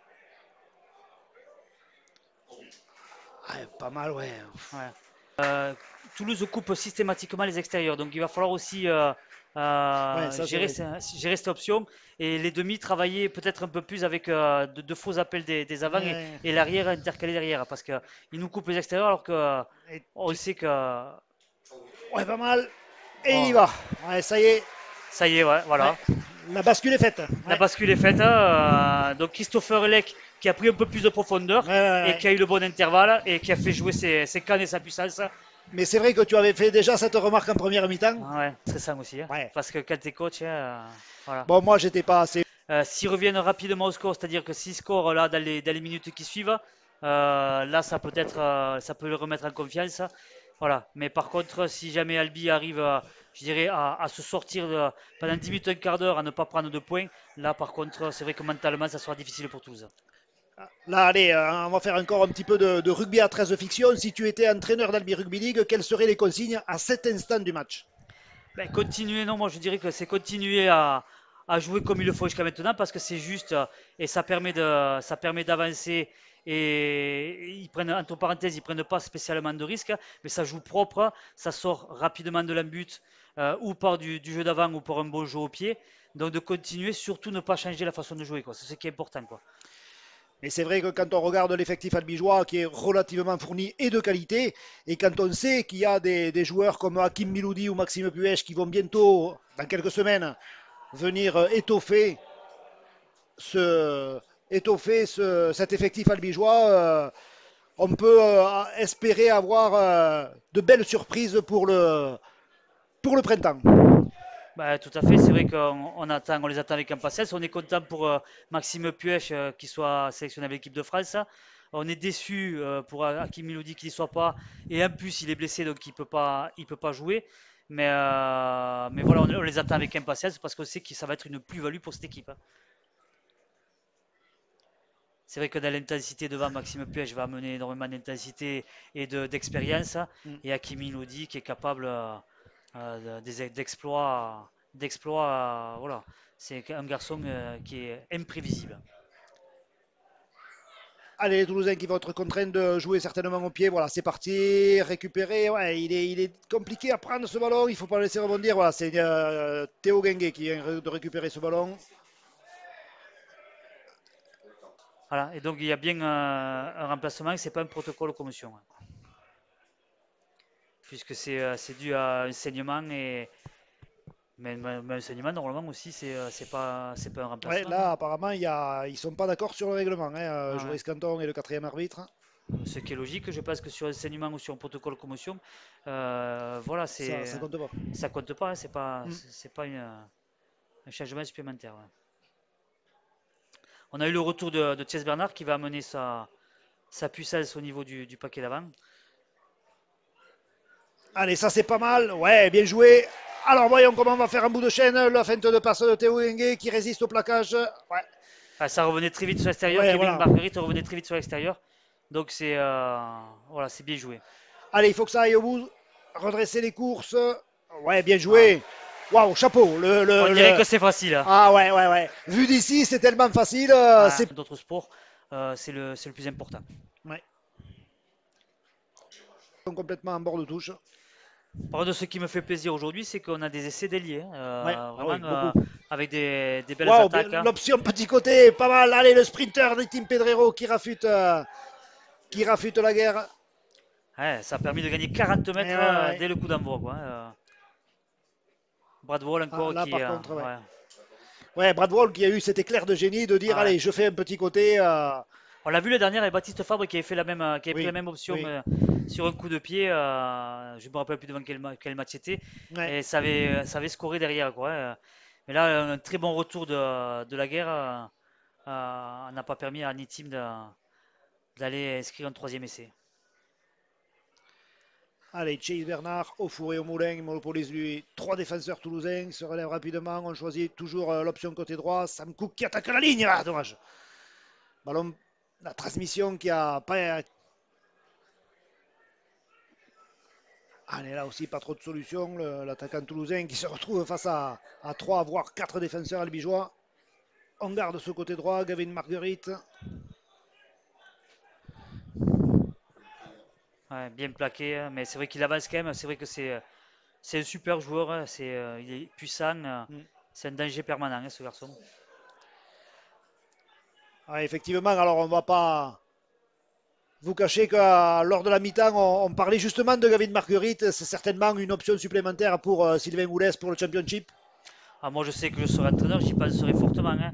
[SPEAKER 1] Ouais, pas mal, ouais.
[SPEAKER 2] Ouais. Euh, Toulouse coupe systématiquement les extérieurs, donc il va falloir aussi
[SPEAKER 1] Ouais, ça c'est
[SPEAKER 2] gérer,
[SPEAKER 1] vrai.
[SPEAKER 2] gérer cette option et les demi travailler peut-être un peu plus avec de faux appels des avants
[SPEAKER 1] Ouais.
[SPEAKER 2] et l'arrière intercalé derrière parce qu'il nous coupe les extérieurs alors que
[SPEAKER 1] Et
[SPEAKER 2] on sait que
[SPEAKER 1] ouais, pas mal. Et il y
[SPEAKER 2] oh,
[SPEAKER 1] va. Ouais, ça y est.
[SPEAKER 2] ça y est, ouais,
[SPEAKER 1] Ouais.
[SPEAKER 2] voilà.
[SPEAKER 1] La bascule est faite.
[SPEAKER 2] La
[SPEAKER 1] Ouais.
[SPEAKER 2] bascule est faite, hein. Donc Christopher Elec qui a pris un peu plus de
[SPEAKER 1] Ouais,
[SPEAKER 2] profondeur
[SPEAKER 1] ouais,
[SPEAKER 2] et
[SPEAKER 1] ouais.
[SPEAKER 2] qui a eu le bon intervalle et qui a fait jouer ses cannes et sa puissance.
[SPEAKER 1] Mais c'est vrai que tu avais fait déjà cette remarque en première mi-temps.
[SPEAKER 2] Ah ouais, stressant aussi, hein.
[SPEAKER 1] Ouais.
[SPEAKER 2] Parce que quand t'es coach, hein, voilà.
[SPEAKER 1] Bon, moi, j'étais pas assez.
[SPEAKER 2] S'ils reviennent rapidement au score, c'est-à-dire que s'ils scorent là dans les minutes qui suivent, là ça peut le remettre en confiance. Voilà. Mais par contre, si jamais Albi arrive, je dirais, à se sortir pendant 10 minutes, un quart d'heure, à ne pas prendre de points, là par contre, c'est vrai que mentalement, ça sera difficile pour Toulouse.
[SPEAKER 1] Là, allez, on va faire encore un petit peu de rugby à 13 fiction. Si tu étais entraîneur d'Albi Rugby League, quelles seraient les consignes à cet instant du match?
[SPEAKER 2] Ben, continuer, non, moi je dirais que c'est continuer à jouer comme il le faut jusqu'à maintenant parce que c'est juste et ça permet d'avancer et ils prennent, entre parenthèses, ils prennent pas spécialement de risques, mais ça joue propre, ça sort rapidement de l'embut ou par du jeu d'avant ou par un bon jeu au pied. Donc de continuer, surtout ne pas changer la façon de jouer, quoi. C'est ce qui est important, quoi.
[SPEAKER 1] Mais c'est vrai que quand on regarde l'effectif albigeois qui est relativement fourni et de qualité, et quand on sait qu'il y a des joueurs comme Hakim Miloudi ou Maxime Puech qui vont bientôt, dans quelques semaines, venir ce, cet effectif albigeois, on peut espérer avoir de belles surprises pour le printemps.
[SPEAKER 2] Bah, tout à fait, c'est vrai on les attend avec impatience. On est content pour Maxime Puech qui soit sélectionné avec l'équipe de France. On est déçu pour Hakim Miloudi qu'il n'y soit pas. Et en plus, il est blessé, donc il peut pas jouer. Mais voilà, on les attend avec impatience parce qu'on sait que ça va être une plus-value pour cette équipe, hein. C'est vrai que dans l'intensité devant, Maxime Puech va amener énormément d'intensité et d'expérience.
[SPEAKER 1] Mm.
[SPEAKER 2] Et Hakimi Lodi qui est capable d'exploits. Voilà. C'est un garçon qui est imprévisible.
[SPEAKER 1] Allez, les Toulousains qui vont être contraints de jouer certainement au pied. Voilà, c'est parti. Récupérer. Ouais, il est compliqué à prendre ce ballon. Il ne faut pas le laisser rebondir. Voilà, c'est Théo Guinguet qui vient de récupérer ce ballon.
[SPEAKER 2] Voilà. Et donc il y a bien un remplacement, c'est pas un protocole commotion. Puisque c'est dû à un saignement mais un saignement normalement aussi c'est pas un
[SPEAKER 1] Ouais,
[SPEAKER 2] remplacement,
[SPEAKER 1] là,
[SPEAKER 2] hein.
[SPEAKER 1] apparemment, ils ne sont pas d'accord sur le règlement. Hein.
[SPEAKER 2] Ah ouais.
[SPEAKER 1] Joris Canton est le quatrième arbitre.
[SPEAKER 2] Ce qui est logique, je pense que sur un saignement ou sur un protocole commotion, voilà,
[SPEAKER 1] Ça compte pas.
[SPEAKER 2] ça compte pas, hein, c'est pas,
[SPEAKER 1] Mm.
[SPEAKER 2] c'est pas un changement supplémentaire, ouais. On a eu le retour de Thies Bernard qui va amener sa puissance au niveau du paquet d'avant.
[SPEAKER 1] Allez, ça c'est pas mal. Ouais, bien joué. Alors voyons comment on va faire un bout de chaîne. La feinte de passe de Théo Guinguet qui résiste au plaquage. Ouais,
[SPEAKER 2] Ah, ça revenait très vite sur l'extérieur,
[SPEAKER 1] ouais,
[SPEAKER 2] Kevin
[SPEAKER 1] voilà.
[SPEAKER 2] Marguerite revenait très vite sur l'extérieur. Donc voilà, c'est bien joué.
[SPEAKER 1] Allez, il faut que ça aille au bout. Redresser les courses. Ouais, bien
[SPEAKER 2] Ah.
[SPEAKER 1] joué. Waouh, chapeau.
[SPEAKER 2] On dirait que c'est facile, hein.
[SPEAKER 1] Ah ouais, ouais, ouais. Vu d'ici, c'est tellement facile.
[SPEAKER 2] Ah,
[SPEAKER 1] C'est
[SPEAKER 2] d'autres sports, c'est le plus important.
[SPEAKER 1] ouais. Complètement en bord de touche.
[SPEAKER 2] Par contre, ce qui me fait plaisir aujourd'hui, c'est qu'on a des essais déliés, hein,
[SPEAKER 1] Ouais, ah
[SPEAKER 2] vraiment
[SPEAKER 1] oui, beaucoup.
[SPEAKER 2] avec des belles
[SPEAKER 1] Waouh,
[SPEAKER 2] attaques, hein.
[SPEAKER 1] l'option petit côté, pas mal. Allez, le sprinter de Team Pedrero qui rafute la guerre.
[SPEAKER 2] Ouais, ça a permis de gagner 40
[SPEAKER 1] Et
[SPEAKER 2] mètres
[SPEAKER 1] ouais, ouais.
[SPEAKER 2] dès le coup d'envoi, quoi, hein. Brad Wall
[SPEAKER 1] Ah,
[SPEAKER 2] encore
[SPEAKER 1] là,
[SPEAKER 2] qui.
[SPEAKER 1] par contre, ouais.
[SPEAKER 2] Ouais.
[SPEAKER 1] Ouais, Brad Wall qui a eu cet éclair de génie de dire
[SPEAKER 2] Ah ouais.
[SPEAKER 1] allez, je fais un petit côté.
[SPEAKER 2] On l'a vu la dernière avec Baptiste Fabre qui avait fait qui avait pris la
[SPEAKER 1] Oui,
[SPEAKER 2] même option
[SPEAKER 1] oui.
[SPEAKER 2] sur un coup de pied. Je ne me rappelle plus devant quel match c'était.
[SPEAKER 1] Ouais.
[SPEAKER 2] Et ça avait scoré derrière, quoi, hein. Mais là, un très bon retour de la guerre n'a pas permis à Nitim d'aller inscrire un troisième essai.
[SPEAKER 1] Allez, Chase Bernard au four et au moulin. Il monopolise lui. Trois défenseurs toulousains se relèvent rapidement. On choisit toujours l'option côté droit. Sam Cook qui attaque la ligne. Ah, dommage. Ballon, la transmission qui a pas. Allez, là aussi, pas trop de solutions. L'attaquant toulousain qui se retrouve face à 3 voire 4 défenseurs albigeois. On garde ce côté droit. Gavin Marguerite.
[SPEAKER 2] Ouais, bien plaqué, hein, mais c'est vrai qu'il avance quand même. C'est vrai que c'est un super joueur, hein. Il est puissant.
[SPEAKER 1] Mm.
[SPEAKER 2] C'est un danger permanent, hein, ce garçon.
[SPEAKER 1] Ah, effectivement, alors on va pas vous cacher que lors de la mi-temps, on parlait justement de Gavin Marguerite. C'est certainement une option supplémentaire pour Sylvain Goulès pour le Championship.
[SPEAKER 2] Ah, moi, je sais que je serai entraîneur, j'y penserai fortement, hein.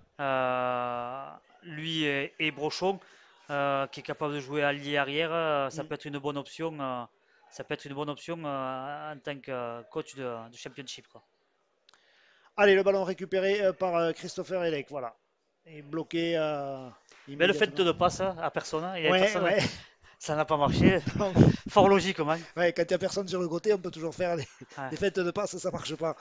[SPEAKER 2] Lui et Brochon, qui est capable de jouer allié arrière, ça
[SPEAKER 1] Mm.
[SPEAKER 2] peut être une bonne option. Ça peut être une bonne option en tant que coach de Championship, quoi.
[SPEAKER 1] Allez, le ballon récupéré par Christopher Elec. Voilà. Et bloqué
[SPEAKER 2] Mais le fait
[SPEAKER 1] immédiatement.
[SPEAKER 2] de passe à personne, hein, il y avait
[SPEAKER 1] Ouais,
[SPEAKER 2] personne,
[SPEAKER 1] ouais.
[SPEAKER 2] ça n'a pas marché.
[SPEAKER 1] Donc,
[SPEAKER 2] Fort logiquement.
[SPEAKER 1] ouais, quand il n'y a personne sur le côté, on peut toujours faire
[SPEAKER 2] Ouais.
[SPEAKER 1] des fêtes de passe, ça marche pas.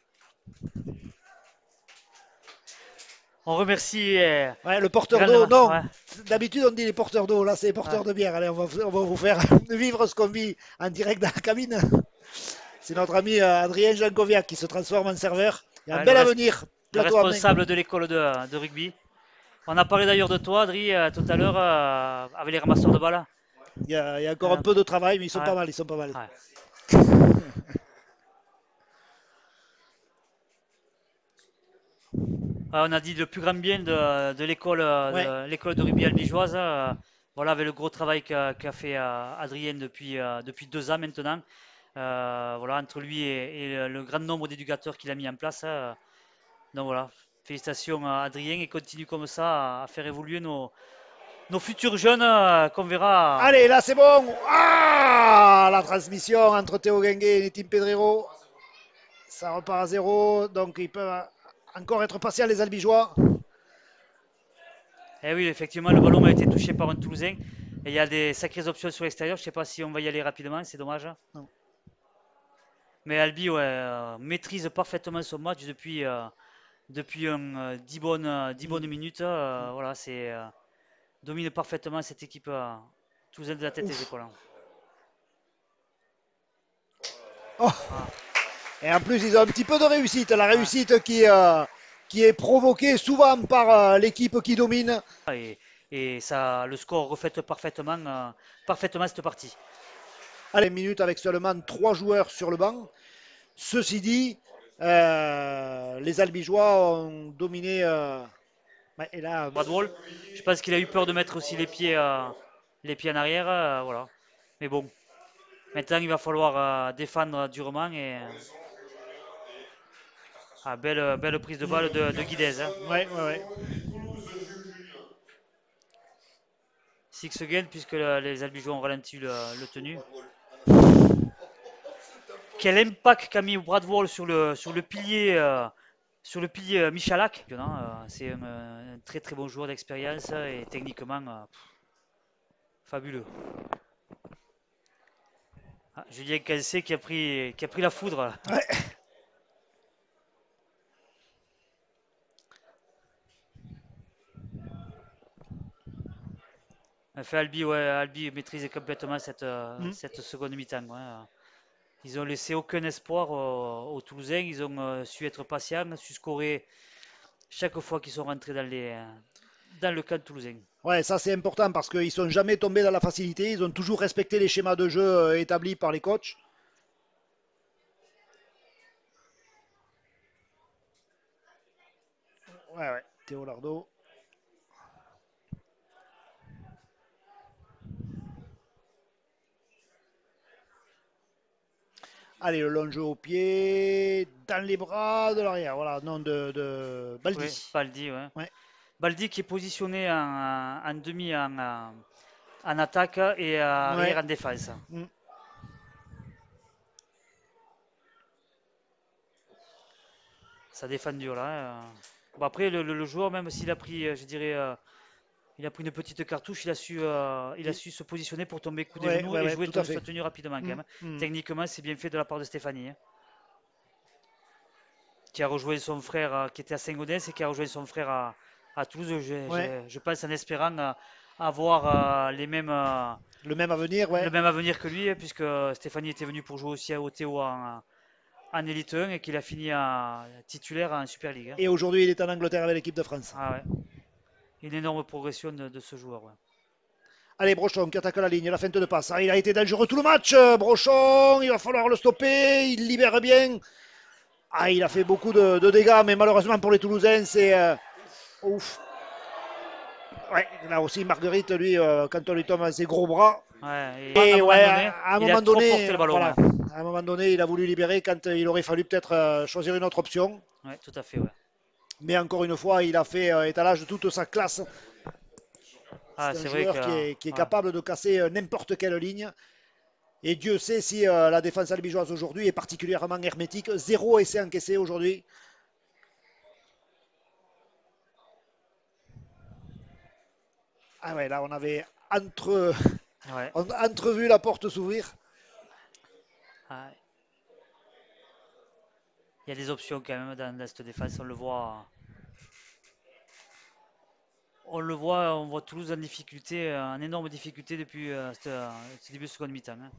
[SPEAKER 2] On remercie
[SPEAKER 1] Ouais, le porteur d'eau,
[SPEAKER 2] grandement.
[SPEAKER 1] non.
[SPEAKER 2] Ouais,
[SPEAKER 1] D'habitude, on dit les porteurs d'eau. Là, c'est les
[SPEAKER 2] ouais,
[SPEAKER 1] porteurs de bière. Allez, on va vous faire vivre ce qu'on vit en direct dans la cabine. C'est notre ami Adrien Jankoviak qui se transforme en serveur. Il y a un
[SPEAKER 2] ouais,
[SPEAKER 1] bel avenir.
[SPEAKER 2] le
[SPEAKER 1] Plateau à main.
[SPEAKER 2] responsable de l'école de rugby. On a parlé d'ailleurs de toi, Adri, tout à l'heure, avec les ramasseurs de balles.
[SPEAKER 1] Il y a encore un
[SPEAKER 2] Euh,
[SPEAKER 1] peu de travail, mais ils sont
[SPEAKER 2] ouais,
[SPEAKER 1] pas mal. Ils sont pas mal.
[SPEAKER 2] ouais. On a dit le plus grand bien de
[SPEAKER 1] Ouais.
[SPEAKER 2] l'école de rugby albigeoise. Voilà, avec le gros travail qu'a fait Adrien depuis 2 ans maintenant. Voilà, entre lui et le grand nombre d'éducateurs qu'il a mis en place. Donc voilà, félicitations à Adrien et continue comme ça à faire évoluer nos futurs jeunes qu'on verra.
[SPEAKER 1] Allez, là, c'est bon. Ah, la transmission entre Théo Guinguet et Tim Pedrero. Ça repart à zéro. Donc, ils peuvent encore être patients, les Albigeois.
[SPEAKER 2] Eh oui, effectivement, le ballon a été touché par un Toulousain. Et il y a des sacrées options sur l'extérieur. Je ne sais pas si on va y aller rapidement, c'est dommage.
[SPEAKER 1] Non.
[SPEAKER 2] Mais Albi, ouais, maîtrise parfaitement son match depuis 10 bonnes minutes. Voilà, c'est. domine parfaitement cette équipe toulousaine de la tête des épaules. Hein.
[SPEAKER 1] Oh.
[SPEAKER 2] Ah.
[SPEAKER 1] Et en plus, ils ont un petit peu de réussite. La réussite qui est provoquée souvent par l'équipe qui domine.
[SPEAKER 2] Et ça, le score reflète parfaitement, parfaitement cette partie.
[SPEAKER 1] Allez, minute avec seulement 3 joueurs sur le banc. Ceci dit, les Albigeois ont dominé. Et là,
[SPEAKER 2] Bradwell, je pense qu'il a eu peur de mettre aussi les pieds en arrière. Voilà. Mais bon, maintenant il va falloir défendre durement. Et belle prise de balle de Guidez. Hein.
[SPEAKER 1] Ouais.
[SPEAKER 2] Six again, puisque les Albigeois ont ralenti le tenu. Quel impact qu'a mis Bradwell sur le pilier Michalak. C'est un très très bon joueur d'expérience et techniquement fabuleux. Ah, Julien Cancé qui a pris la foudre.
[SPEAKER 1] Ouais.
[SPEAKER 2] Enfin, Albi maîtrise complètement cette seconde mi-temps. Ouais. Ils ont laissé aucun espoir aux Toulousains. Ils ont su être patients, su scorer chaque fois qu'ils sont rentrés dans le camp toulousain.
[SPEAKER 1] Ouais, ça c'est important parce qu'ils ne sont jamais tombés dans la facilité. Ils ont toujours respecté les schémas de jeu établis par les coachs. Ouais, Théo Lardo. Allez, le long jeu au pied, dans les bras de l'arrière. Voilà, nom de Baldi.
[SPEAKER 2] Oui, Baldi, ouais.
[SPEAKER 1] Ouais.
[SPEAKER 2] Baldi qui est positionné en demi en attaque et arrière en défense. Ça défend dur là. Bon, après, le joueur, même s'il a pris, je dirais, il a pris une petite cartouche, il a su se positionner pour tomber coup des genoux et jouer sa tenue rapidement quand même. Techniquement, c'est bien fait de la part de Stéphanie. Hein, qui a rejoint son frère, qui était à Saint-Gaudens et qui a rejoint son frère à Toulouse, je pense en espérant avoir le même
[SPEAKER 1] avenir,
[SPEAKER 2] le même avenir que lui, puisque Stéphanie était venu pour jouer aussi à OTO en Elite 1 et qu'il a fini titulaire en Super League. Hein.
[SPEAKER 1] Et aujourd'hui, il est en Angleterre avec l'équipe de France.
[SPEAKER 2] Ah ouais. Une énorme progression de ce joueur. Ouais.
[SPEAKER 1] Allez, Brochon qui attaque la ligne, la feinte de passe. Ah, il a été dangereux tout le match. Brochon, il va falloir le stopper. Il libère bien. Ah, il a fait beaucoup de dégâts, mais malheureusement pour les Toulousains, c'est ouf. Ouais, là aussi, Marguerite, lui, quand on lui tombe à ses gros bras.
[SPEAKER 2] Ouais,
[SPEAKER 1] à un moment donné,
[SPEAKER 2] le ballon.
[SPEAKER 1] Voilà, à un moment donné, il a voulu libérer quand il aurait fallu peut-être choisir une autre option.
[SPEAKER 2] Ouais, tout à fait. Ouais.
[SPEAKER 1] Mais encore une fois, il a fait étalage de toute sa classe. C'est un joueur qui est capable de casser n'importe quelle ligne. Et Dieu sait si la défense albigeoise aujourd'hui est particulièrement hermétique. 0 essai encaissé aujourd'hui. Ah ouais, là on avait entrevu la porte s'ouvrir.
[SPEAKER 2] Ah. Il y a des options quand même dans cette défense, on le voit. On voit Toulouse en difficulté, en énorme difficulté depuis ce début de seconde mi-temps. Hein.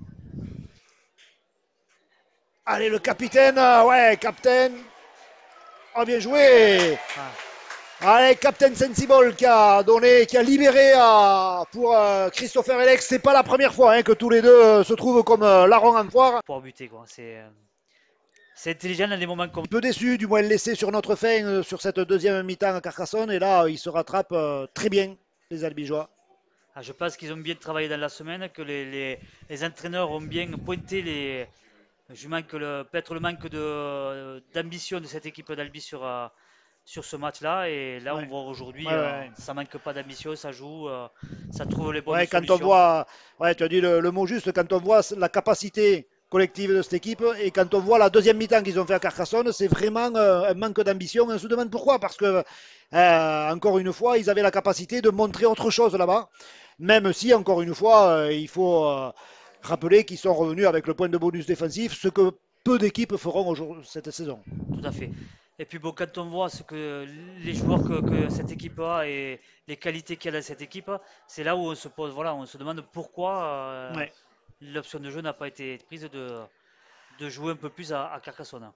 [SPEAKER 1] Allez, le capitaine, capitaine. Oh, bien joué. Allez, Captain Sensible qui a libéré pour Christopher Elex. C'est pas la première fois que tous les deux se trouvent comme larron en foire.
[SPEAKER 2] Pour buter, quoi. C'est intelligent dans des moments comme.
[SPEAKER 1] Un peu déçu, du moins laissé sur notre fin sur cette deuxième mi-temps à Carcassonne. Et là, ils se rattrapent très bien, les Albigeois.
[SPEAKER 2] Ah, je pense qu'ils ont bien travaillé dans la semaine, que les entraîneurs ont bien pointé peut-être le manque d'ambition de cette équipe d'Albi sur ce match-là. Et là, on voit aujourd'hui, ça manque pas d'ambition, ça joue, ça trouve les bonnes solutions.
[SPEAKER 1] Quand on voit, tu as dit le mot juste, quand on voit la capacité collective de cette équipe et quand on voit la deuxième mi-temps qu'ils ont fait à Carcassonne, c'est vraiment un manque d'ambition. On se demande pourquoi, parce que, encore une fois, ils avaient la capacité de montrer autre chose là-bas, même si, encore une fois, il faut rappeler qu'ils sont revenus avec le point de bonus défensif, ce que peu d'équipes feront cette saison.
[SPEAKER 2] Tout à fait. Et puis bon, quand on voit ce que les joueurs que cette équipe a et les qualités qu'il y a dans cette équipe, c'est là où on se pose, voilà, on se demande pourquoi
[SPEAKER 1] Ouais.
[SPEAKER 2] l'option de jeu n'a pas été prise de jouer un peu plus à Carcassonne.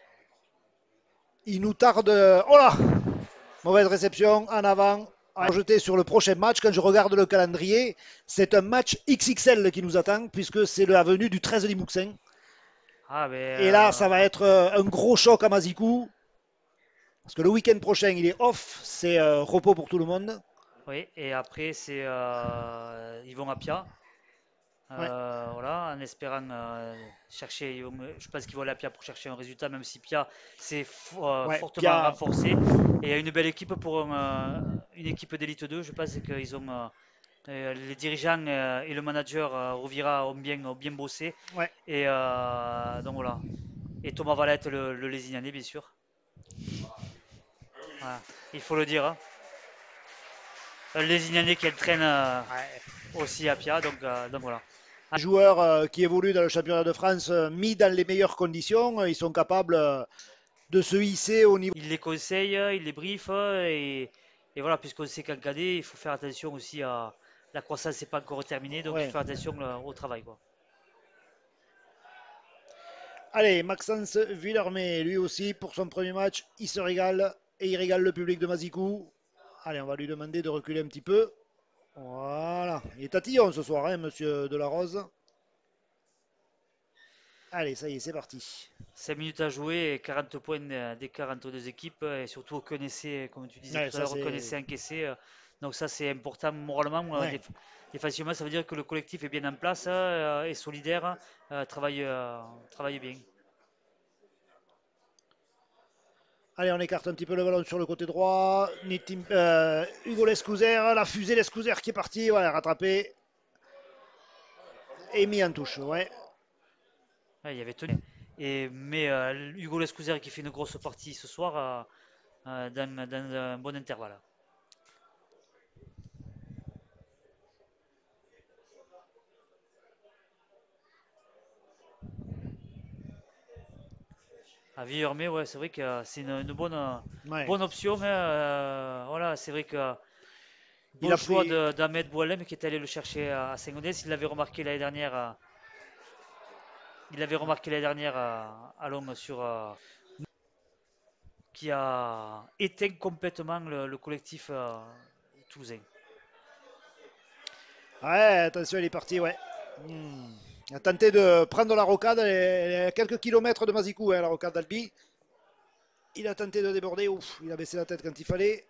[SPEAKER 1] Il nous tarde. Oh là, mauvaise réception en avant. À jeter sur le prochain match, quand je regarde le calendrier, c'est un match XXL qui nous attend, puisque c'est la venue du 13 Limousin.
[SPEAKER 2] Ah, mais
[SPEAKER 1] Et là, ça va être un gros choc à Mazikou, parce que le week-end prochain, il est off, c'est repos pour tout le monde.
[SPEAKER 2] oui, et après, ils vont à Pia.
[SPEAKER 1] Ouais,
[SPEAKER 2] Voilà, en espérant chercher, je pense qu'ils vont aller à Pia pour chercher un résultat, même si Pia s'est
[SPEAKER 1] ouais,
[SPEAKER 2] fortement
[SPEAKER 1] Pia,
[SPEAKER 2] renforcé. Et il y a une belle équipe pour une équipe d'élite 2. Je pense qu'ils ont les dirigeants et le manager Rovira ont bien bossé.
[SPEAKER 1] ouais.
[SPEAKER 2] Et donc voilà. Et Thomas Valette, le Lézignanais, bien sûr. Voilà. Il faut le dire, hein. Le Lézignanais qui entraîne
[SPEAKER 1] Ouais.
[SPEAKER 2] aussi à Pia. Donc voilà.
[SPEAKER 1] Les joueurs qui évoluent dans le championnat de France, mis dans les meilleures conditions, ils sont capables de se hisser au niveau.
[SPEAKER 2] Il les conseille, il les briefe et voilà, puisqu'on sait qu'en cadet, il faut faire attention aussi à la croissance n'est pas encore terminée, donc il faut
[SPEAKER 1] Ouais.
[SPEAKER 2] faire attention au travail, quoi.
[SPEAKER 1] Allez, Maxence Villermé, lui aussi, pour son premier match, il se régale et il régale le public de Mazikou. Allez, on va lui demander de reculer un petit peu. Voilà. Il est tatillon ce soir, hein, monsieur Delarose. Allez, ça y est, c'est parti.
[SPEAKER 2] 5 minutes à jouer et 40 points d'écart entre deux équipes et surtout aucun essai, comme tu disais
[SPEAKER 1] Ouais,
[SPEAKER 2] tout à
[SPEAKER 1] ça
[SPEAKER 2] l'heure, aucun
[SPEAKER 1] c'est.
[SPEAKER 2] essai encaissé. Donc ça c'est important moralement.
[SPEAKER 1] Ouais.
[SPEAKER 2] Défensivement, ça veut dire que le collectif est bien en place, est solidaire, travaille bien.
[SPEAKER 1] Allez, on écarte un petit peu le ballon sur le côté droit. Hugo Lescouzer, la fusée Lescouzer qui est partie. Ouais, rattrapé et mis en touche. Ouais.
[SPEAKER 2] Ouais, il y avait tenu. Mais Hugo Lescouzer qui fait une grosse partie ce soir dans un bon intervalle. À Villermé, ouais, c'est vrai que c'est une
[SPEAKER 1] Ouais.
[SPEAKER 2] bonne option, hein. Voilà, c'est vrai que
[SPEAKER 1] Il
[SPEAKER 2] bon
[SPEAKER 1] a
[SPEAKER 2] choix
[SPEAKER 1] pris.
[SPEAKER 2] d'Ahmed Boualem qui est allé le chercher à Saint-Gaudens. Il l'avait remarqué l'année dernière. Il l'avait remarqué l'année dernière à Londres qui a éteint complètement le collectif toulousain.
[SPEAKER 1] Ouais, attention, il est parti, ouais. Il a tenté de prendre la rocade, elle est à quelques kilomètres de Mazikou, hein, la rocade d'Albi. Il a tenté de déborder, ouf, il a baissé la tête quand il fallait.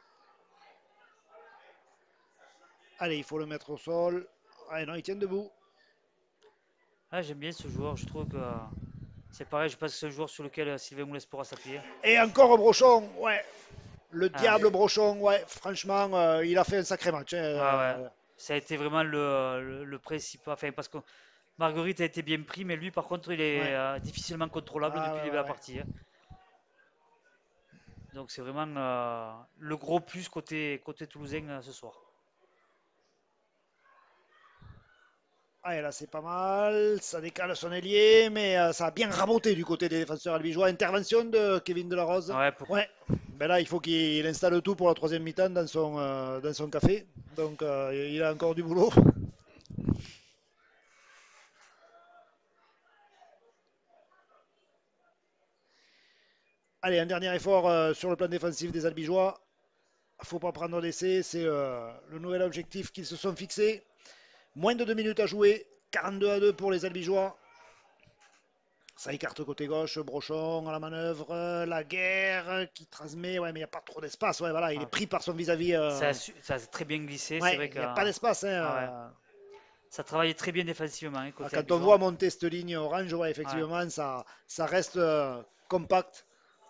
[SPEAKER 1] Allez, il faut le mettre au sol. Allez, non, il tient debout.
[SPEAKER 2] Ah, j'aime bien ce joueur, je trouve que c'est pareil, je pense que c'est un joueur sur lequel Sylvain Moulès pourra s'appuyer.
[SPEAKER 1] Et encore Brochon, ouais. Le
[SPEAKER 2] Ah,
[SPEAKER 1] diable Brochon, ouais. Franchement, il a fait un sacré match, hein.
[SPEAKER 2] ouais, ouais. Ça a été vraiment le principal. Enfin, parce que Marguerite a été bien pris, mais lui, par contre, il est
[SPEAKER 1] Ouais.
[SPEAKER 2] difficilement contrôlable
[SPEAKER 1] Ah,
[SPEAKER 2] depuis le
[SPEAKER 1] ouais,
[SPEAKER 2] début de
[SPEAKER 1] ouais,
[SPEAKER 2] la
[SPEAKER 1] ouais.
[SPEAKER 2] partie, hein. Donc, c'est vraiment le gros plus côté toulousain ce soir.
[SPEAKER 1] Allez, là, c'est pas mal. Ça décale son ailier, mais ça a bien raboté du côté des défenseurs albigeois. Intervention de Kevin Delarose.
[SPEAKER 2] Ouais,
[SPEAKER 1] Ouais. Ben là, il faut qu'il installe tout pour la troisième mi-temps dans son café. Donc, il a encore du boulot. Allez, un dernier effort sur le plan défensif des albigeois. Il ne faut pas prendre d'essai. C'est le nouvel objectif qu'ils se sont fixés. Moins de 2 minutes à jouer. 42-2 pour les albigeois. Ça écarte côté gauche, Brochon à la manœuvre, la guerre qui transmet, ouais, mais il n'y a pas trop d'espace, ouais, voilà, il est
[SPEAKER 2] ah,
[SPEAKER 1] pris par son vis-à-vis.
[SPEAKER 2] ça a très bien glissé. C'est
[SPEAKER 1] Ouais,
[SPEAKER 2] vrai
[SPEAKER 1] il
[SPEAKER 2] que
[SPEAKER 1] n'y a pas d'espace, hein.
[SPEAKER 2] ah ouais, ça travaillait très bien défensivement, hein, côté
[SPEAKER 1] Quand on voit
[SPEAKER 2] albigeois.
[SPEAKER 1] monter cette ligne orange, ouais,
[SPEAKER 2] Ouais.
[SPEAKER 1] effectivement, ça reste compact.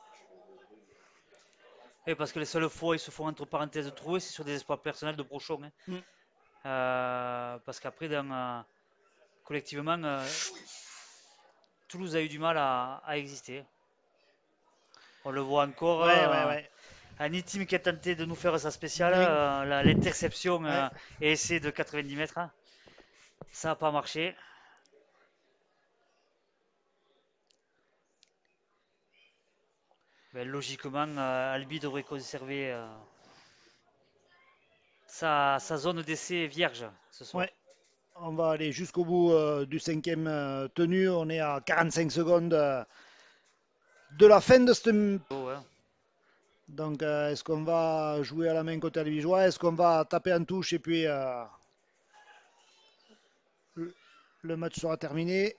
[SPEAKER 2] Et parce que les seules fois où ils se font entre parenthèses trouver, c'est sur des espoirs personnels de Brochon, hein.
[SPEAKER 1] Mm.
[SPEAKER 2] Parce qu'après, collectivement, Toulouse a eu du mal à exister. On le voit encore.
[SPEAKER 1] Ouais, ouais, ouais.
[SPEAKER 2] Un team qui a tenté de nous faire sa spéciale,
[SPEAKER 1] Ning.
[SPEAKER 2] l'interception
[SPEAKER 1] Ouais.
[SPEAKER 2] et essai de 90 mètres, hein. Ça n'a pas marché. Ben, logiquement, Albi devrait conserver sa zone d'essai vierge ce soir.
[SPEAKER 1] Ouais, on va aller jusqu'au bout du cinquième tenu. On est à 45 secondes de la fin de cette.
[SPEAKER 2] Oh, ouais.
[SPEAKER 1] Donc, est-ce qu'on va jouer à la main côté albigeois? Est-ce qu'on va taper en touche et puis le match sera terminé?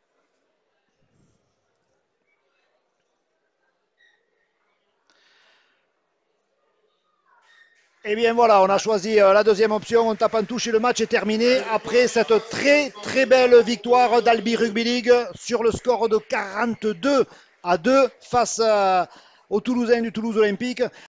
[SPEAKER 1] Eh bien voilà, on a choisi la deuxième option, on tape en touche et le match est terminé après cette très très belle victoire d'Albi Rugby League sur le score de 42 à 2 face aux Toulousains du Toulouse Olympique.